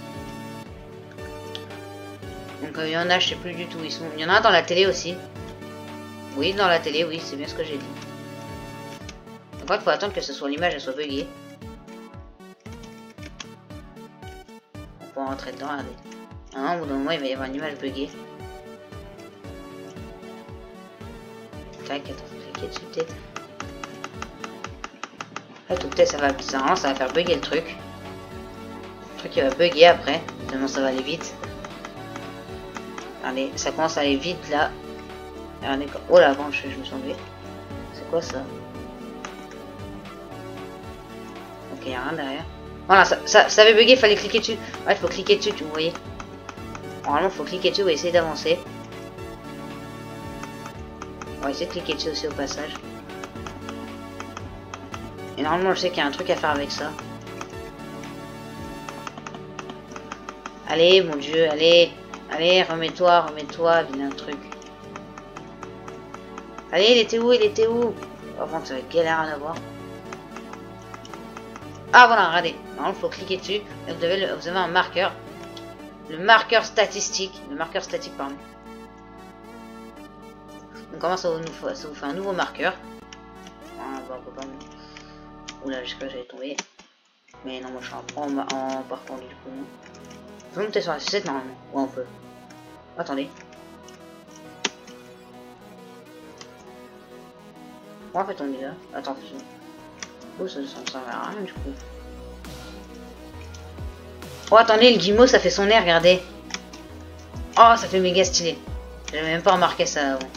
Donc il y en a, je sais plus du tout où ils sont. Il y en a un dans la télé aussi. Oui, dans la télé, oui, c'est bien ce que j'ai dit. Donc il faut attendre que ce soit l'image, elle soit buggée. On peut rentrer dedans, regardez. Ah, au bout d'un moment, il va y avoir une image buggée. Tac, attends, faut cliquer dessus peut-être. Là, tout peut-être ça va faire bugger le truc. Le truc il va bugger après, tellement ça va aller vite. Allez, ça commence à aller vite là. Regardez, oh là, avant je me suis enlevé. C'est quoi ça? Ok, il n'y a rien derrière. Voilà, ça avait bugué, fallait cliquer dessus. Ouais, il faut cliquer dessus, vous voyez. Normalement, il faut cliquer dessus, on va essayer d'avancer. On va essayer de cliquer dessus aussi au passage. Et normalement, je sais qu'il y a un truc à faire avec ça. Allez, mon dieu, allez. Allez, remets-toi, viens un truc. Allez, il était où? Par contre, ça va être galère à l'avoir. Ah voilà, regardez. Normalement, il faut cliquer dessus. Et vous avez un marqueur. Le marqueur statistique. Pardon. Donc comment ça vous fait un nouveau marqueur. Ah, bah, on peut pas... Oula, jusqu'à là j'allais tomber. Mais non, moi je suis en parcours du coup. On peut monter sur la sucette normalement. Ouais, on peut. Attendez. Bon, en fait, on est là. Attends, oh, ça ne sert à rien du coup. Oh, attendez, le Guimau ça fait son air, regardez. Oh, ça fait méga stylé. J'avais même pas remarqué ça avant.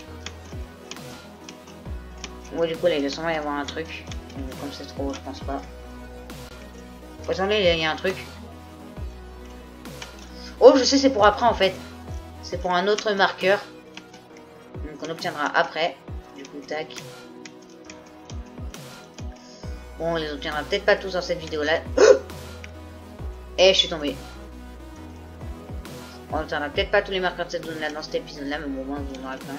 Bon, du coup, là, il va sûrement y avoir un truc. Mais comme c'est trop haut, je pense pas. Oh, attendez, il y a un truc. Oh, je sais, c'est pour après en fait. C'est pour un autre marqueur. Donc on obtiendra après. Du coup, tac. Bon, on les obtiendra peut-être pas tous dans cette vidéo-là. Et je suis tombé. On obtiendra peut-être pas tous les marqueurs de cette zone-là dans cet épisode-là, mais bon, au moins vous en aurez plein.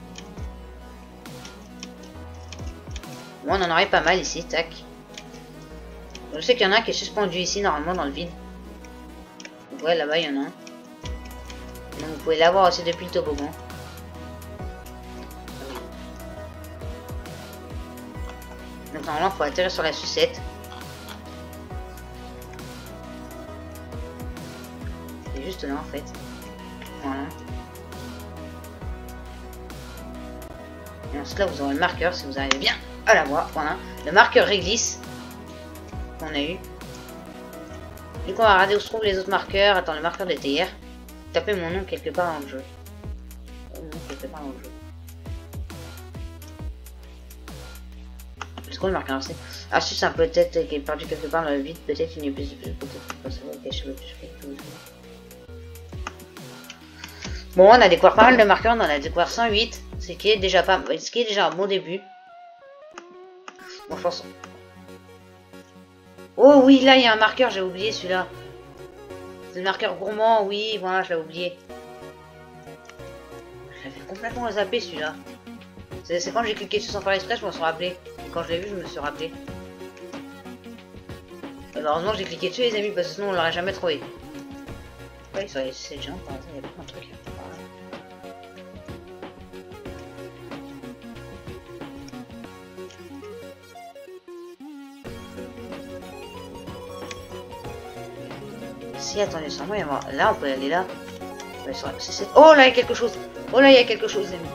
Bon, on en aurait pas mal ici, tac. Je sais qu'il y en a un qui est suspendu ici, normalement, dans le vide. Donc ouais, là-bas, il y en a un. Donc vous pouvez l'avoir aussi depuis le toboggan. Donc normalement, il faut atterrir sur la sucette. C'est juste là, en fait. Voilà. Et ensuite, là, vous aurez le marqueur, si vous arrivez bien à l'avoir. Voilà. Le marqueur réglisse qu'on a eu. Du coup, on va regarder où se trouvent les autres marqueurs. Attends, le marqueur d'été hier. Tapez mon nom quelque part dans le jeu. C'est quoi le marqueur? Astuce un peut-être qui est perdu quelque part dans le vide. Peut-être une épice de plus. Bon, on a découvert pas mal de marqueurs. On en a découvert 108. Ce qui est déjà un bon début. Bon, je pense. Oh oui, là il y a un marqueur, j'ai oublié celui-là. C'est le marqueur gourmand, oui, voilà, je l'ai oublié. J'avais complètement zappé celui-là. C'est quand j'ai cliqué dessus sans faire exprès, je me suis rappelé. Et quand je l'ai vu, je me suis rappelé. Et heureusement que j'ai cliqué dessus, les amis, parce que sinon on l'aurait jamais trouvé. Ouais, c'est géant, par exemple, il y a plein de trucs. Si, attendez, sans moi, il y a... Là, on peut aller là. Oh, là, il y a quelque chose. Oh, là, il y a quelque chose, les amis.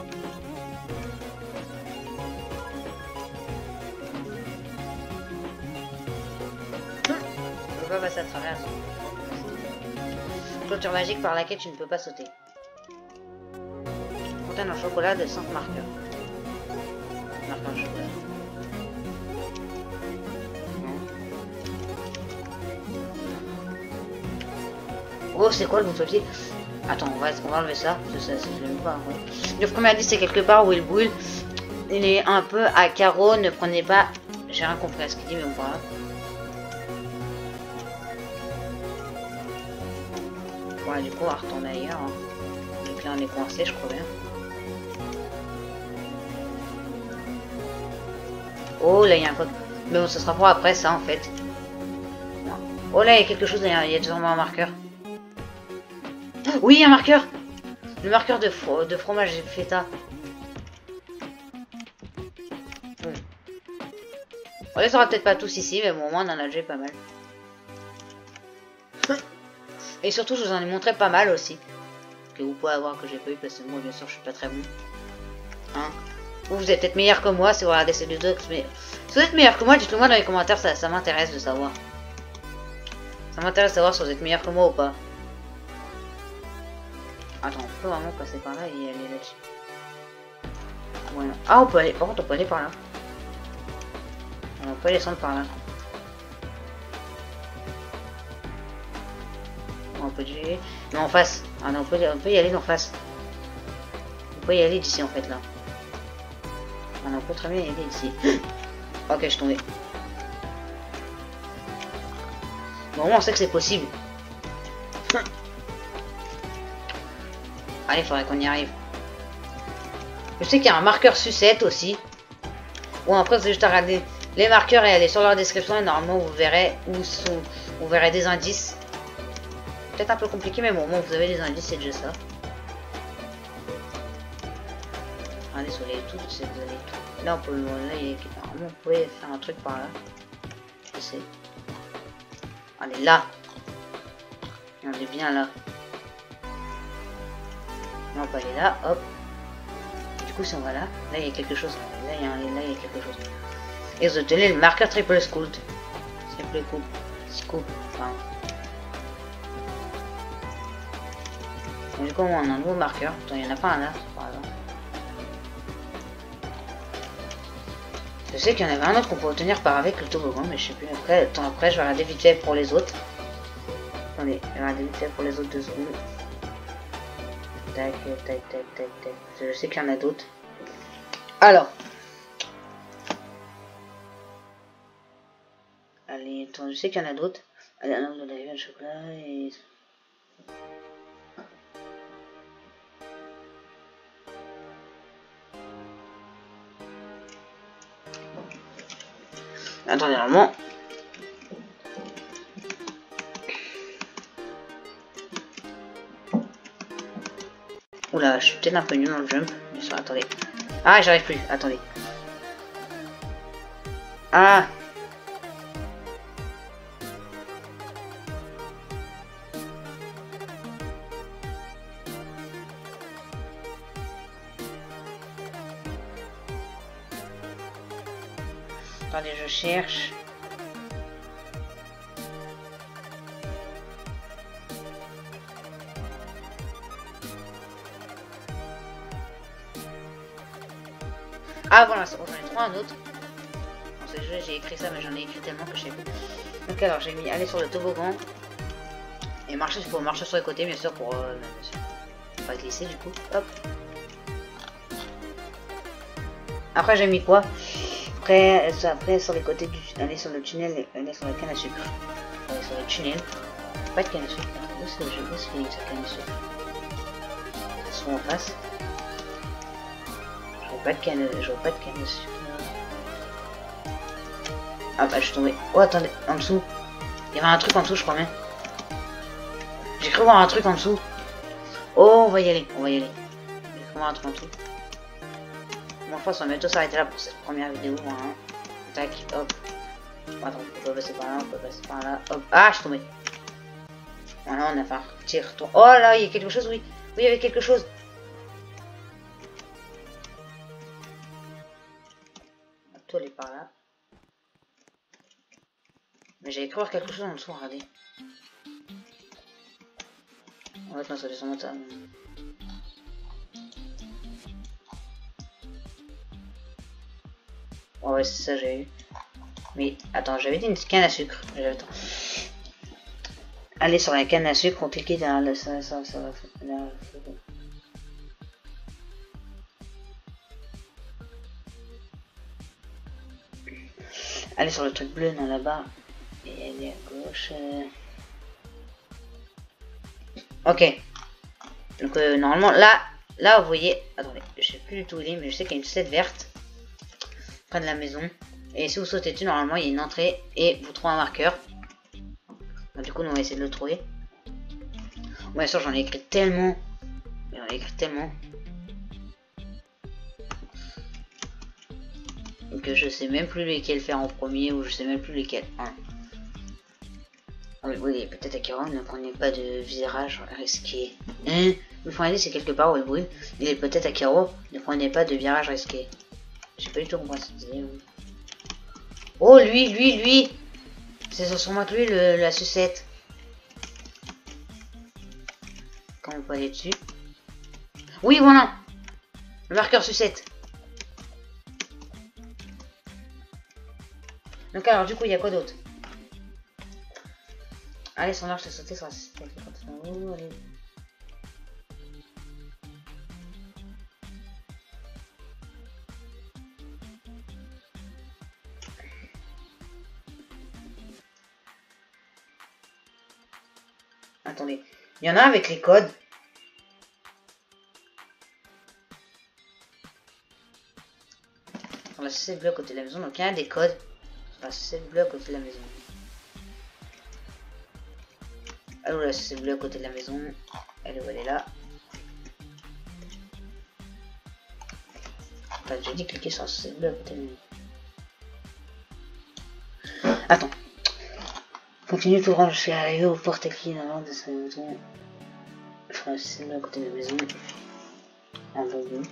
Je peux pas passer à travers. Clôture magique par laquelle tu ne peux pas sauter. Contient un chocolat de 5 marqueurs. Marqueur chocolat. Oh, c'est quoi le contre-pied? Attends, on va enlever ça. Je l'aime pas. Ouais. Le premier indice, c'est quelque part où il brûle. Il est un peu à carreau. Ne prenez pas. J'ai rien compris à ce qu'il dit, mais on verra. Ouais, du coup, on va retourner ailleurs. Hein. Donc là, on est coincé, je crois bien. Oh, là, il y a un code. Mais bon, ça sera pour après, ça, en fait. Non. Oh, là, il y a quelque chose. Il y a toujours un marqueur. Oui, un marqueur. Le marqueur de fromage feta. On les aura peut-être pas tous ici, mais bon, au moins on en a déjà pas mal. Et surtout, je vous en ai montré pas mal aussi. Que vous pouvez avoir, que j'ai pas eu, parce que moi, bien sûr, je suis pas très bon. Hein, vous êtes peut-être meilleur que moi si vous regardez ces vidéos. Mais si vous êtes meilleur que moi, dites-le moi dans les commentaires, ça m'intéresse de savoir. Ça m'intéresse de savoir si vous êtes meilleur que moi ou pas. Attends, on peut vraiment passer par là et aller là-dessus. Voilà. Ah, on peut aller. Par contre, on peut aller par là. On peut descendre par là. on peut y aller. Mais en face. Ah non, on peut y aller d'en face. On peut y aller d'ici en fait là. Ah non, on peut très bien y aller d'ici. Ok, je suis tombé. Bon, on sait que c'est possible. Allez, faudrait qu'on y arrive. Je sais qu'il y a un marqueur sucette aussi. Bon, après, c'est juste à regarder les marqueurs et aller sur leur description. Et normalement, vous verrez où sont. Vous verrez des indices. Peut-être un peu compliqué, mais bon, vous avez des indices, c'est déjà ça. Allez, sur les tout, c'est vous avez tout. Là, on peut. Là, normalement, vous pouvez faire un truc par là. Je sais. Allez, là. On est bien là. Là, on peut aller là, hop. Du coup, si on va là, là, il y a quelque chose. Là, il y a quelque chose. Et vous obtenez le marqueur triple scout. Triple coup. Scoop. Enfin. Donc, du coup, on a un nouveau marqueur. Attends, il n'y en a pas un là, par exemple. Je sais qu'il y en avait un autre qu'on peut obtenir par avec le toboggan, mais je sais plus. Après, après, je vais regarder vite fait pour les autres. Attendez, je vais regarder vite fait pour les autres 2 secondes. Tac, tac, tac, tac, tac. Je sais qu'il y en a d'autres. Alors. Allez, attends, je sais qu'il y en a d'autres. Allez, un homme de la chocolat et... Attendez, normalement. Oula, je suis peut-être un peu nul dans le jump. Attendez. Ah, j'arrive plus. Attendez. Ah. Attendez, je cherche. Ah voilà, c'est bon, j'en ai trouvé un autre. J'ai écrit ça, mais j'en ai écrit tellement que je sais plus. Donc alors, j'ai mis aller sur le toboggan. Et marcher, il faut marcher sur les côtés, bien sûr, pour pas glisser du coup. Hop. Après, j'ai mis quoi? Après, sur les côtés du... Aller sur le tunnel, aller sur la canne à sucre. Aller sur le tunnel. Pas de canne à sucre. Où est-ce que je cette canne à sucre? Soit en face. Je vois pas de canne à sucre. Ah bah je suis tombé. Oh attendez, en dessous. Il y avait un truc en dessous je crois bien. J'ai cru voir un truc en dessous. Oh on va y aller, on va y aller. J'ai cru voir un truc en dessous. Bon je pense qu'on va bientôt s'arrêter là pour cette première vidéo. Hein. Tac, hop. Attends, on peut passer par là, on peut passer par là. Hop. Ah je suis tombé. Voilà on a fait un petit retour. Oh là il y a quelque chose, oui. Oui il y avait quelque chose. On va tout aller par là. Mais j'avais cru voir quelque chose en dessous, regardez. En fait, non, ça descend ça. Oh, ouais, c'est ça, j'ai eu. Mais attends, j'avais dit une canne à sucre. Allez sur la canne à sucre, on clique derrière le. Ça va faire. Allez sur le truc bleu, non, là-bas. Et aller à gauche. Ok. Donc normalement là vous voyez. Attendez, je sais plus du tout où il est, mais je sais qu'il y a une sucette verte près de la maison. Et si vous sautez dessus, normalement il y a une entrée et vous trouvez un marqueur. Donc, du coup, nous on va essayer de le trouver. Bien sûr, j'en ai écrit tellement. Que je sais même plus lesquels faire en premier ou je sais même plus lesquels. Hein. Oui, peut-être à Akira, ne prenez pas de virage risqué. Hein? Le point c'est quelque part où il brûle. Il est peut-être à Akira, ne prenez pas de virage risqué. J'ai pas du tout compris cette idée. Oh, lui! C'est sûrement que lui, la sucette. Quand on peut aller dessus. Oui, voilà! Le marqueur sucette. Donc alors, du coup, il y a quoi d'autre? Allez, son arche, t'as sauté sur la sucette. où elle est? Attendez, il y en a avec les codes. Sur la CC bleue à côté de la maison, donc il y a des codes. Sur la CC bleue à côté de la maison. Allô, la CC bleue à côté de la maison. Elle est où? Elle est là. Enfin, j'ai dit cliquer sur la CC bleue à côté de la maison. Attends. Continue tout droit jusqu'à l'arrivée au porte-clés avant de sa maison. Je ferai la CC bleue à côté de la maison. En bon.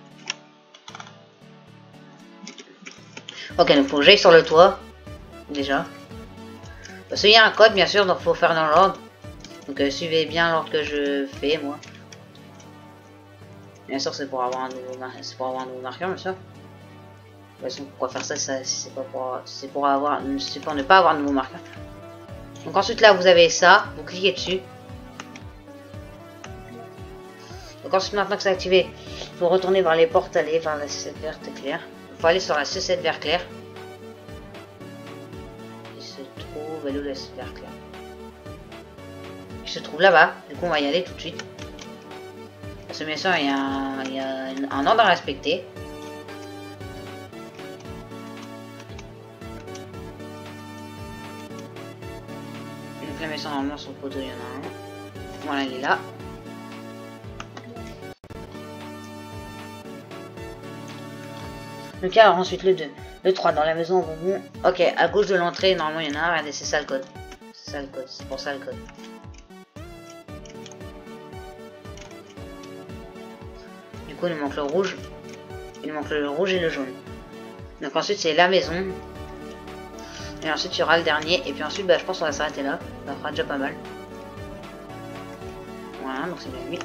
Ok, donc faut que j'aille sur le toit. Déjà. Parce qu'il y a un code, bien sûr, donc faut faire dans l'ordre. Donc suivez bien l'ordre que je fais, moi. Bien sûr, c'est pour avoir un nouveau marqueur, bien sûr. De toute façon, pourquoi faire ça, c'est pas pour, c'est pour ne pas avoir de nouveau marqueur. Donc ensuite là, vous avez ça, vous cliquez dessus. Donc ensuite, maintenant que c'est activé, vous retournez vers les portes, aller vers la C7 verte claire. Il faut aller sur la C7 vert clair. Il se trouve, elle est où la C7 vert clair? Il se trouve là-bas, du coup on va y aller tout de suite. Parce que bien sûr, il y a un ordre à respecter. Donc la maison normalement sur le poteau, il y en a un. Voilà, elle est là. Donc alors ensuite le 2, le 3 dans la maison bonbon. Ok, à gauche de l'entrée, normalement il y en a un, regardez, c'est ça le code. C'est ça le code, c'est pour ça le code. Du coup il nous manque le rouge. Il nous manque le rouge et le jaune. Donc ensuite c'est la maison. Et ensuite il y aura le dernier. Et puis ensuite bah, je pense qu'on va s'arrêter là. Ça fera déjà pas mal. Voilà, donc c'est bien lui.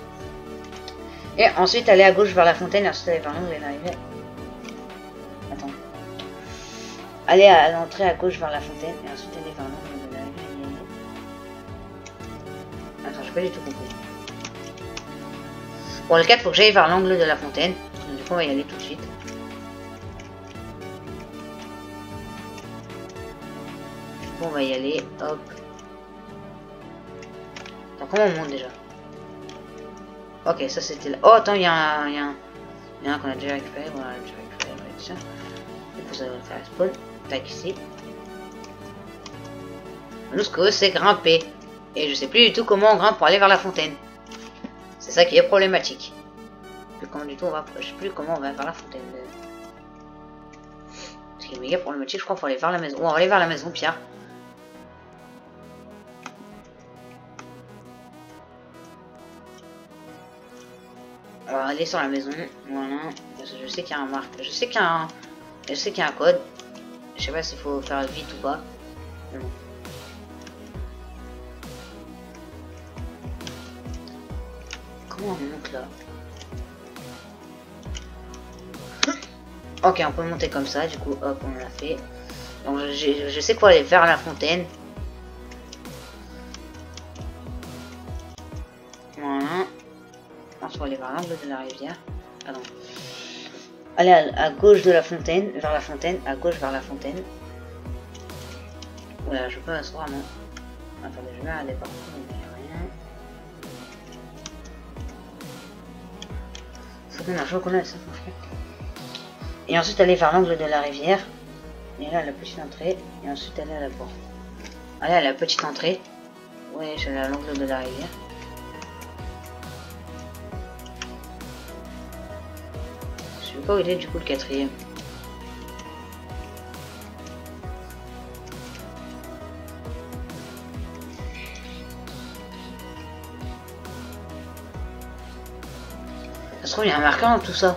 Et ensuite aller à gauche vers la fontaine. Et ensuite aller vers l'angle et l'arrivée. Attends. Aller à l'entrée à gauche vers la fontaine. Et ensuite aller vers l'angle de l'arrivée. Attends, j'ai pas du tout compris. Pour le 4, faut que j'aille vers l'angle de la fontaine. Donc, du coup, on va y aller tout de suite. Du coup, on va y aller. Hop. Attends, comment on monte déjà? Ok, ça c'était là. Oh, attends, il y a un qu'on a déjà récupéré. Voilà, déjà récupéré. Ça. Du coup, ça va faire spawn. Tac, ici. Nous, ce que veut, c'est grimper. Et je sais plus du tout comment on grimpe pour aller vers la fontaine. C'est ça qui est problématique. Comment du tout on va, je sais plus comment on va vers la fontaine. Ce qui est méga problématique, je crois qu'il faut aller vers la maison. Oh, on va aller vers la maison, Pierre. On va aller sur la maison. Voilà. Je sais qu'il y a un marque. Je sais qu'il y a un code. Je sais pas s'il faut faire vite ou pas. Mais bon. Comment on monte là? Ok, on peut monter comme ça, du coup, hop, on l'a fait. Donc, je sais quoi aller vers la fontaine. Voilà. On va aller vers l'angle de la rivière. Ah non. Aller à gauche de la fontaine, vers la fontaine, à gauche vers la fontaine. Oula, je peux m'asseoir, non? Attendez, je vais aller par contre, mais rien. Faut qu'on a un chocolat, ça, franchement. Et ensuite aller vers l'angle de la rivière. Et là la petite entrée. Et ensuite aller à la porte. Aller à la petite entrée. Oui, je vais à l'angle de la rivière. Je sais pas où il est du coup le quatrième. Ça se trouve il y a un marqueur dans tout ça.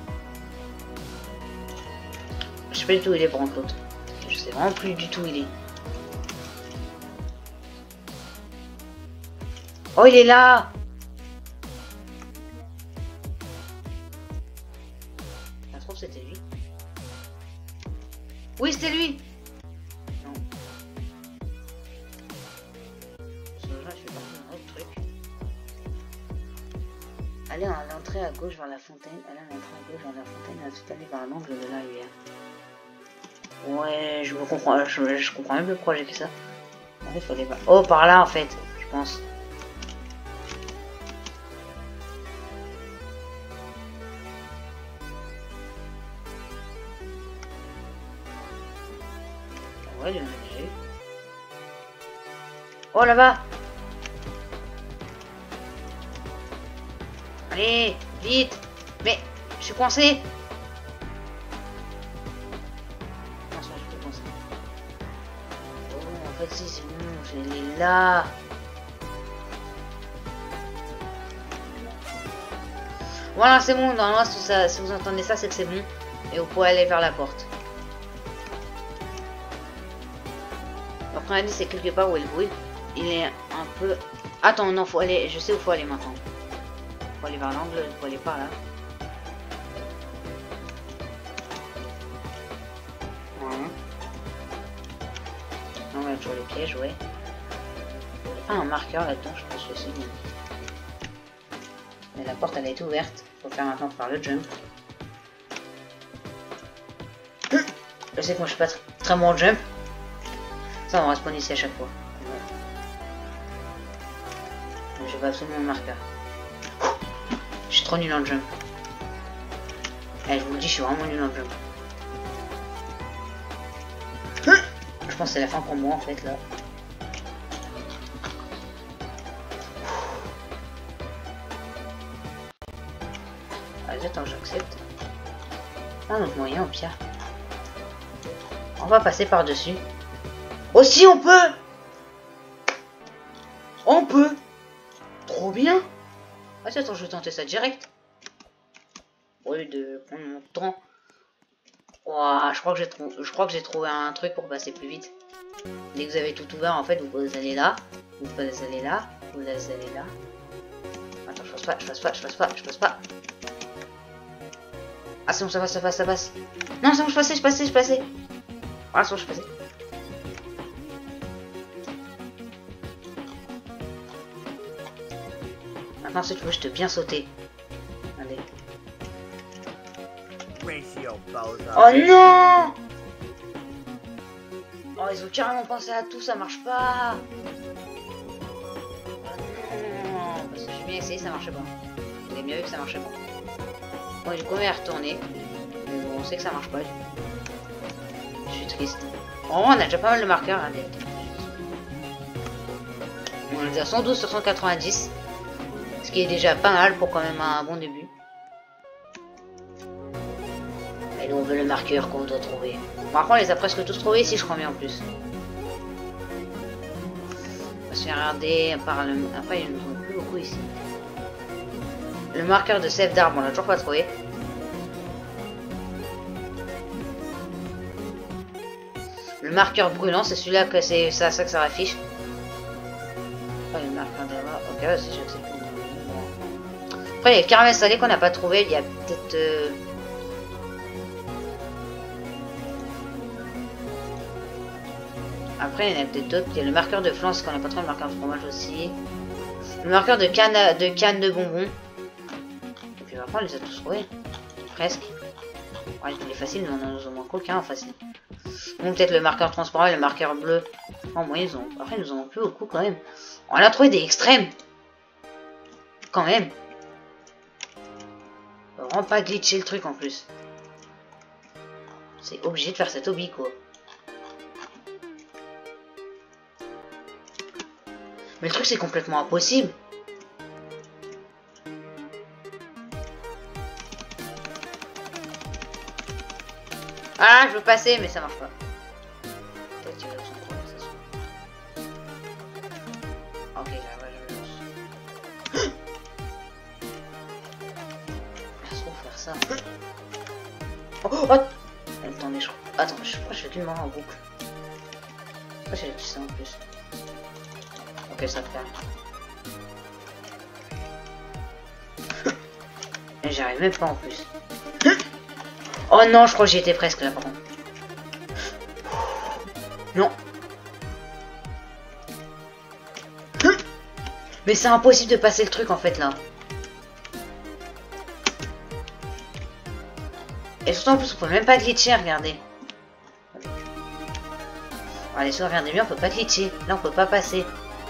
Je sais pas du tout où il est pour un l'autre. Je sais vraiment plus du tout où il est. Oh, il est là! Ça se trouve c'était lui. Oui, c'était lui! Non. Je suis parti dans un autre truc. l'entrée à gauche vers la fontaine. Elle a l'entrée à gauche vers la fontaine. Elle a tout aller vers l'angle de la rivière. Ouais, je comprends. Je comprends même le projet que ça. En fait, il faut aller par... Oh, par là en fait, je pense. Ouais, il y en a déjà eu. Oh là-bas! Allez, vite! Mais, je suis coincé! Non, je suis coincé. Oh, en fait, si, c'est bon, je l'ai là! Voilà, c'est bon, normalement, si vous entendez ça, c'est que c'est bon. Et vous pouvez aller vers la porte. Le premier indice, c'est quelque part où est le bruit. Il est un peu... Attends, non, faut aller... Je sais où faut aller maintenant. Faut aller vers l'angle, faut aller par là. Voilà. On va toujours les pièges, ouais. Il y a pas un marqueur là-dedans, je pense que c'est bien. Mais la porte, elle est ouverte. Faut faire maintenant pour faire le jump. Je sais que moi, je suis pas très bon au jump. Ça, on va respawn ici à chaque fois. Mais je vais absolument le marqueur. Je suis trop nul en jump. Eh, je vous le dis, je suis vraiment nul en jump. Je pense que c'est la fin pour moi en fait là. Allez, attends, j'accepte. Un autre moyen au pire. On va passer par-dessus. Aussi on peut! On peut! Trop bien! Ah, attends, je vais tenter ça direct. Au lieu de prendre mon temps. Ouah, je crois que j'ai trouvé un truc pour passer plus vite. Dès que vous avez tout ouvert, en fait, vous pouvez aller là. Vous pouvez aller là. Vous pouvez aller là. Attends, je passe pas. Ah, c'est bon, ça passe. Non, c'est bon, je passais. Ah, c'est bon, je passais. Maintenant, si tu veux, je te bien sauter. Allez. Oh non! Oh, ils ont carrément pensé à tout, ça marche pas. Oh non, parce que j'ai bien essayé, ça marchait pas. Vous avez bien vu que ça marchait pas. Bon, du coup, on est retourné. Mais bon, on sait que ça marche pas. Je suis triste. Oh, on a déjà pas mal de marqueurs. Allez. On est à 112 sur 190. Ce qui est déjà pas mal pour quand même un bon début. Et nous on veut le marqueur qu'on doit trouver. Par contre on les a presque tous trouvés ici je crois bien en plus. On va se faire regarder par le... Après il n'y en a plus beaucoup ici. Le marqueur de sève d'arbre on l'a toujours pas trouvé. Le marqueur brûlant c'est celui-là que c'est ça que ça affiche. Après le marqueur d'arbre, ok c'est sûr que c'est plus. Après, il y a le caramel salé qu'on n'a pas trouvé. Il y a peut-être... Après, il y en a peut-être d'autres. Il y a le marqueur de flan, qu'on n'a pas trouvé. Le marqueur de fromage aussi. Le marqueur de canne de bonbons. Et puis après, on les a tous trouvés. Presque. Ouais, il est facile, mais on en a au moins qu'aucun facile. Donc peut-être le marqueur transparent et le marqueur bleu. En moyen, ils ont... Après, ils nous en ont plus beaucoup quand même. On a trouvé des extrêmes. Quand même. Vraiment pas glitcher le truc en plus. C'est obligé de faire cet hobby quoi. Mais le truc c'est complètement impossible. Ah je veux passer mais ça marche pas. Peut-être qu'il y a son conversation. Ok j'arrive. Faire ça. Oh, oh attendez, attends, je crois que je fais qu'une main en boucle. Pourquoi j'ai dit ça en plus? Ok, ça te fait. Et j'arrive même pas en plus. Oh non, je crois que j'y étais presque là par contre. Non. Mais c'est impossible de passer le truc en fait là. Et surtout en plus on peut même pas glitcher, regardez. Allez, si vous regardez bien, on peut pas glitcher. Là on peut pas passer.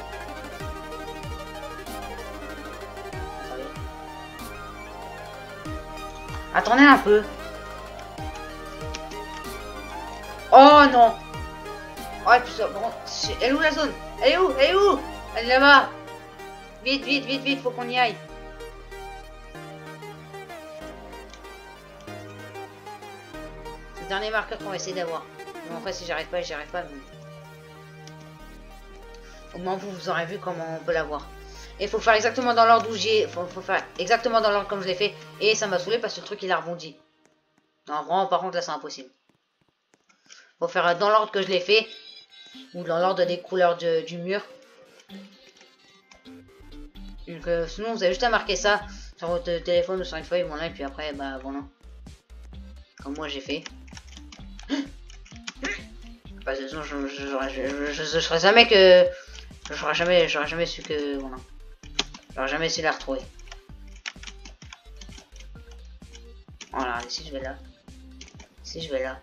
Attendez un peu. Oh non. Oh putain, bon, elle est où la zone? Elle est où? Elle est où? Elle est là-bas. Vite, vite, vite, vite, faut qu'on y aille. C'est le dernier marqueur qu'on va essayer d'avoir. Bon, après si j'arrive pas, j'y arrive pas. Mais... au moins vous aurez vu comment on peut l'avoir. Et il faut faire exactement dans l'ordre où j'ai... faut faire exactement dans l'ordre comme je l'ai fait. Et ça m'a saoulé parce que le truc il a rebondi. Non, vraiment, par contre là c'est impossible. Faut faire dans l'ordre que je l'ai fait. Ou dans l'ordre des couleurs du mur. Donc sinon vous avez juste à marquer ça sur votre téléphone ou sur une feuille, voilà, et puis après bah voilà. Comme moi j'ai fait. Parce que sinon je serais jamais que... j'aurais jamais su que... voilà. J'aurais jamais su la retrouver. Voilà, et si je vais là. Si je vais là.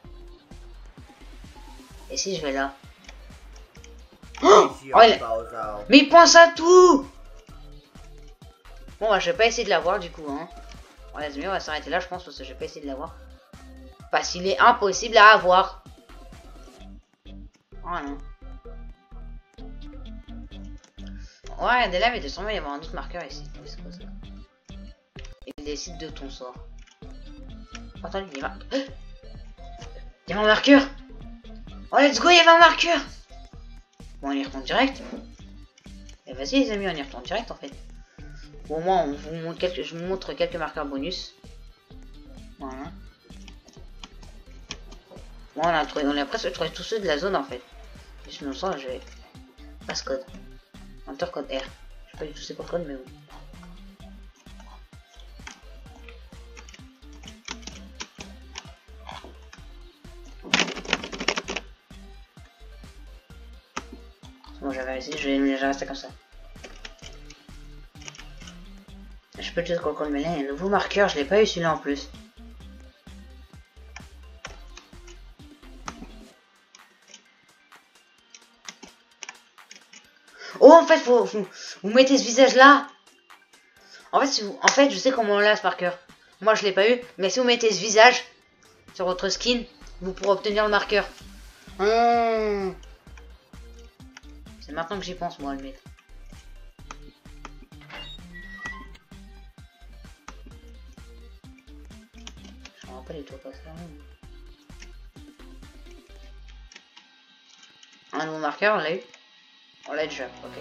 Et si je vais là. Oh, mais il pense à tout. Bon bah je vais pas essayer de l'avoir du coup hein. Bon, les amis, on va s'arrêter là je pense parce que je vais pas essayer de l'avoir. Parce qu'il est impossible à avoir. Voilà. Ouais, regardez là, mais de sûrement il y avoir un autre marqueur ici. C'est quoi ça? Il décide de ton sort. Attends, il y va. Il y avait un marqueur. Oh let's go, il y avait un marqueur. Bon, on y retourne direct. Et vas-y les amis, on y retourne direct en fait. Bon, au moins, on vous montre je vous montre quelques marqueurs bonus. Voilà. Bon, on a presque trouvé tous ceux de la zone en fait. Si je me sens, je vais... Passcode. Intercode R. Je sais pas du tout c'est quoi le code, mais oui. Bon, j'avais essayé, je vais rester comme ça. Je peux te dire quoi, mais là, il y a un nouveau marqueur, je l'ai pas eu celui-là en plus. Oh, en fait, vous mettez ce visage-là. En fait, en fait, je sais comment on l'a ce marqueur. Moi, je l'ai pas eu, mais si vous mettez ce visage sur votre skin, vous pourrez obtenir le marqueur. C'est maintenant que j'y pense, moi, à le mettre. Je me rappelle les tours pas ça. Un nouveau marqueur, on l'a eu. On l'a déjà, ok.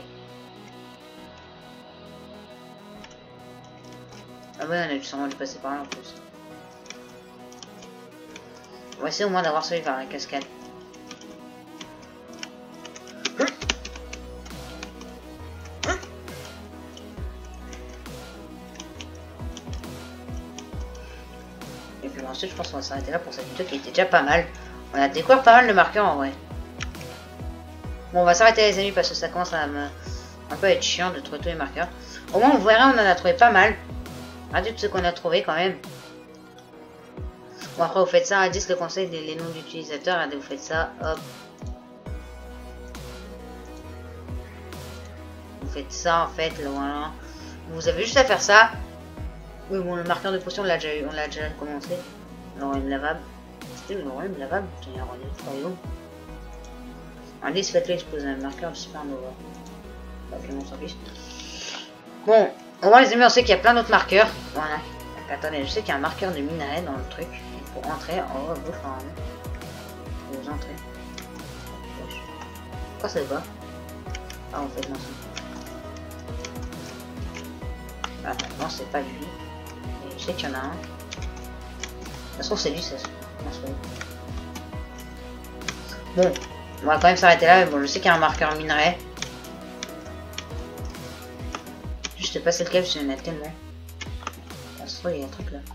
Ah ouais, on a sûrement dû passer par là en plus. On va essayer au moins d'avoir celui vers la cascade. Et puis ensuite, je pense qu'on va s'arrêter là pour cette vidéo qui était déjà pas mal. On a découvert pas mal de marqueurs en vrai. Bon, on va s'arrêter les amis parce que ça commence à un peu être chiant de trouver tous les marqueurs. Au moins, vous verrez, on en a trouvé pas mal. Regardez tout ce qu'on a trouvé quand même. Bon, après, vous faites ça, à 10 le conseil des noms d'utilisateurs. Regardez, vous faites ça, hop. Vous faites ça, en fait, là, voilà. Vous avez juste à faire ça. Oui, bon, le marqueur de potion, on l'a déjà eu, on l'a déjà commencé. L'oreille lavable. C'était l'oreille lavable. Tiens, regardez, allez, faites-le exploser un marqueur de supernova. Ok, on s'en fiche. Bon, au moins les amis, on sait qu'il y a plein d'autres marqueurs. Voilà. Donc, attendez, je sais qu'il y a un marqueur de minerai dans le truc. Pour entrer en haut à gauche, normalement. Vous entrez. Pourquoi ça va? Ah, en fait, non, c'est... Ah, non, c'est pas lui. Et je sais qu'il y en a un. De toute façon, c'est lui, ça. Non, c'est pas lui. Bon, on va quand même s'arrêter là. Mais bon, je sais qu'il y a un marqueur minerai. Je sais pas c'est lequel, parce qu'il y en a tellement. Ça se trouve, il y a un truc là.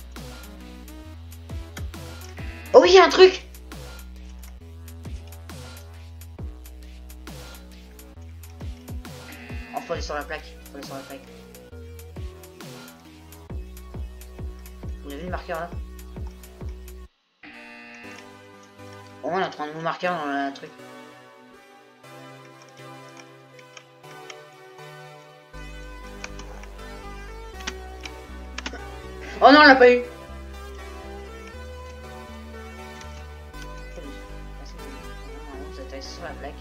Oh oui, il y a un truc! Oh, faut aller sur la plaque. Faut aller sur la plaque. Vous avez vu le marqueur là? Comment on a 30 nouveaux marqueurs dans le truc? Oh non, on l'a pas eu. Vous êtes assis sur la plaque.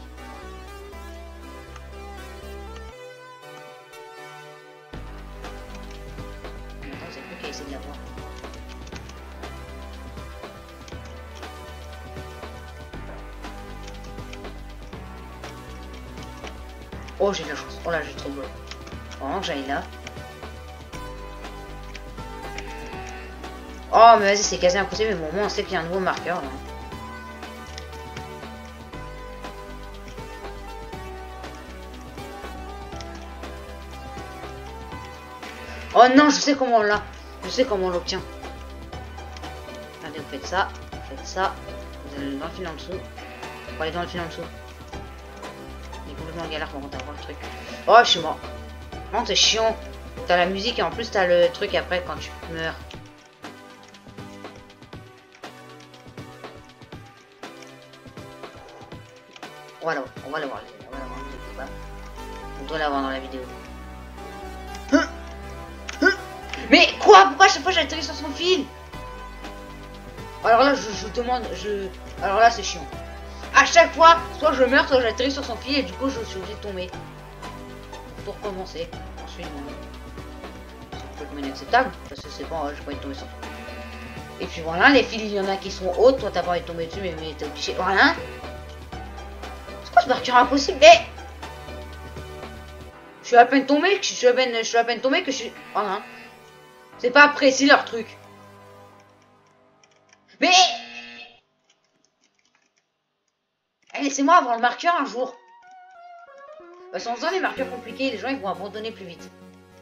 Maintenant, c'est plus qu'à essayer de l'avoir. Oh, j'ai de la chance. Oh là, j'ai trop beau. Vraiment que j'aille là. Oh, mais vas-y, c'est quasi impossible. Mais bon, au moins, on sait qu'il y a un nouveau marqueur là. Oh non, je sais comment on l'a. Je sais comment on l'obtient. Regardez, vous faites ça. Vous faites ça. Vous allez dans le fil en dessous. Pour aller dans le fil en dessous. Il est complètement galère pour avoir le truc. Oh, je suis mort. Non, c'est chiant. T'as la musique et en plus t'as le truc après quand tu meurs. On va l'avoir. On va l'avoir. On doit l'avoir dans la vidéo. Mais quoi? Pourquoi à chaque fois j'atterris sur son fil? Alors là, je demande... Alors là, c'est chiant. À chaque fois, soit je meurs, soit j'atterris sur son fil et du coup, je suis obligé de tomber. Pour recommencer. Ensuite, c'est complètement inacceptable. Parce que c'est bon, j'ai pas envie de tomber sur toi. Et puis voilà, les fils, il y en a qui sont hautes. Toi, t'as pas envie de tomber dessus, mais t'es obligé. Voilà. C'est quoi ce marqueur impossible? Mais... Je suis à peine tombé, je suis à peine tombé que je suis... Voilà. C'est pas précis leur truc. Mais... Eh, laissez-moi avoir le marqueur un jour. Parce qu'en faisant les marqueurs compliqués, les gens ils vont abandonner plus vite.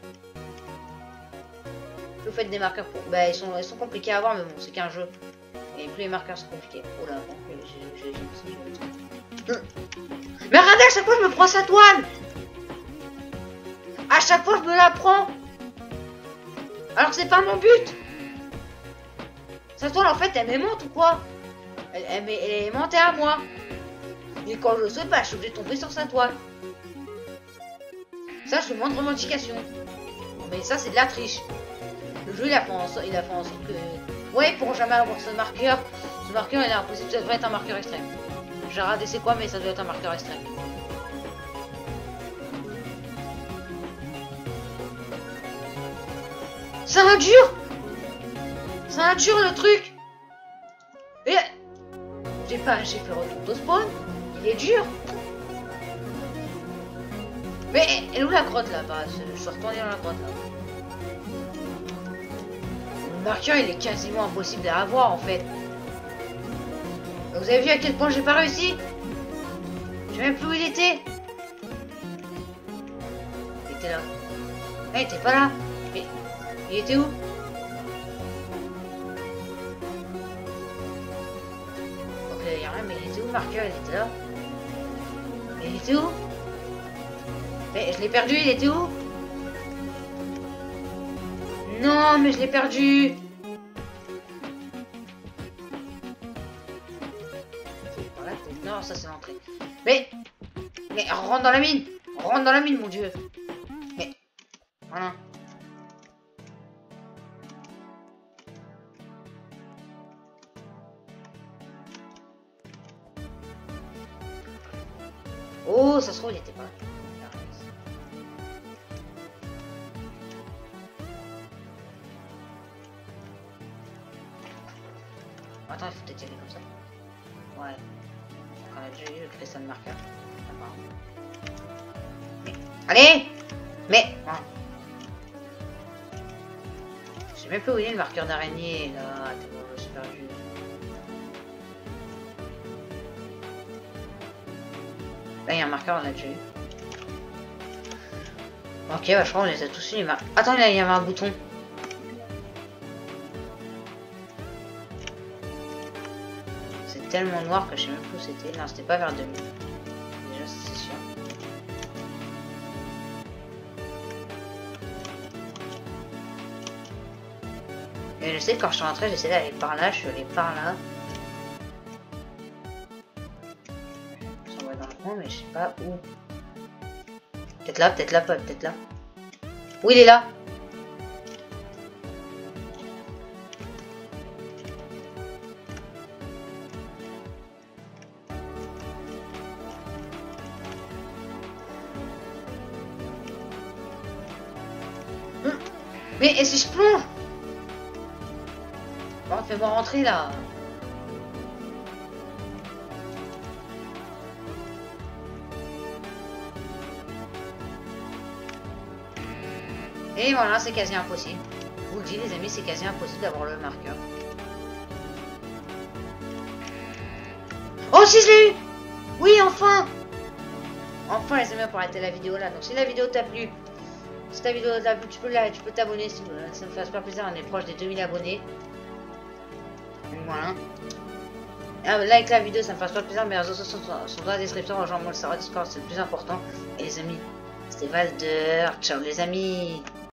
Vous faites des marqueurs pour... Bah ils sont compliqués à avoir, mais bon, c'est qu'un jeu. Et plus les marqueurs sont compliqués. Oh là, bon, mais regardez, à chaque fois je me prends sa toile. À chaque fois je me la prends. Alors que c'est pas mon but. Sa toile en fait elle m'aimante ou quoi? Elle est aimantée à moi. Et quand je saute, bah je suis obligé de tomber sur sa toile. Ça je demande revendication. Mais ça c'est de la triche. Le jeu il a fait en sorte que... Ouais, ils pourront jamais avoir ce marqueur. Ce marqueur il est impossible, ça devrait être un marqueur extrême. J'ai raté c'est quoi mais ça doit être un marqueur extrême. C'est un dur. C'est un dur le truc. Et... J'ai fait retour de spawn. Il est dur. Mais elle est où la grotte là-bas? Je suis retourné dans la grotte là. Le marqueur il est quasiment impossible à avoir en fait. Vous avez vu à quel point j'ai pas réussi? Je sais même plus où il était. Il était là. Ah, il était pas là. Mais il était où? Ok, il y a rien, mais il était où le marqueur? Il était là. Mais il était où? Mais je l'ai perdu, il était où? Non, mais je l'ai perdu. Non, ça c'est l'entrée. Mais rentre dans la mine. Rentre dans la mine, mon dieu. Mais voilà. Oh, ça se trouve, il était pas là. Attends, il faut peut-être y aller comme ça. Ouais. Donc on a déjà eu le cristal marqueur. Mais... Allez. Mais... Voilà. Je sais même plus où il est le marqueur d'araignée. Là, je suis perdu. Là, il y a un marqueur, on l'a déjà eu. Ok, bah, je crois qu'on les a tous eu. Attends, là, il y avait un bouton. C'est tellement noir que je sais même plus où c'était. Non, c'était pas vers 2000. Déjà, c'est sûr. Et je sais que quand je suis rentré, j'essayais d'aller par là. Je suis allé par là. dans le coin, mais je sais pas où. Peut-être là, peut-être là, peut-être là. Oui, il est là. Mais et si je plonge? Bon, fais-moi rentrer là. Et voilà, c'est quasi impossible. Je vous le dis les amis, c'est quasi impossible d'avoir le marqueur. Oh si je l'ai eu! Oui, enfin! Enfin les amis, on peut arrêter la vidéo là. Donc si la vidéo t'a plu, si ta vidéo t'a plu, tu peux t'abonner. Si, ça me fait super plaisir, on est proche des 2000 abonnés. Donc voilà. Like la vidéo, ça me fait super plaisir. Mes réseaux sociaux sont dans la description. Rejoins-moi le serveur Discord, c'est le plus important. Et les amis, c'était Valder. Ciao les amis!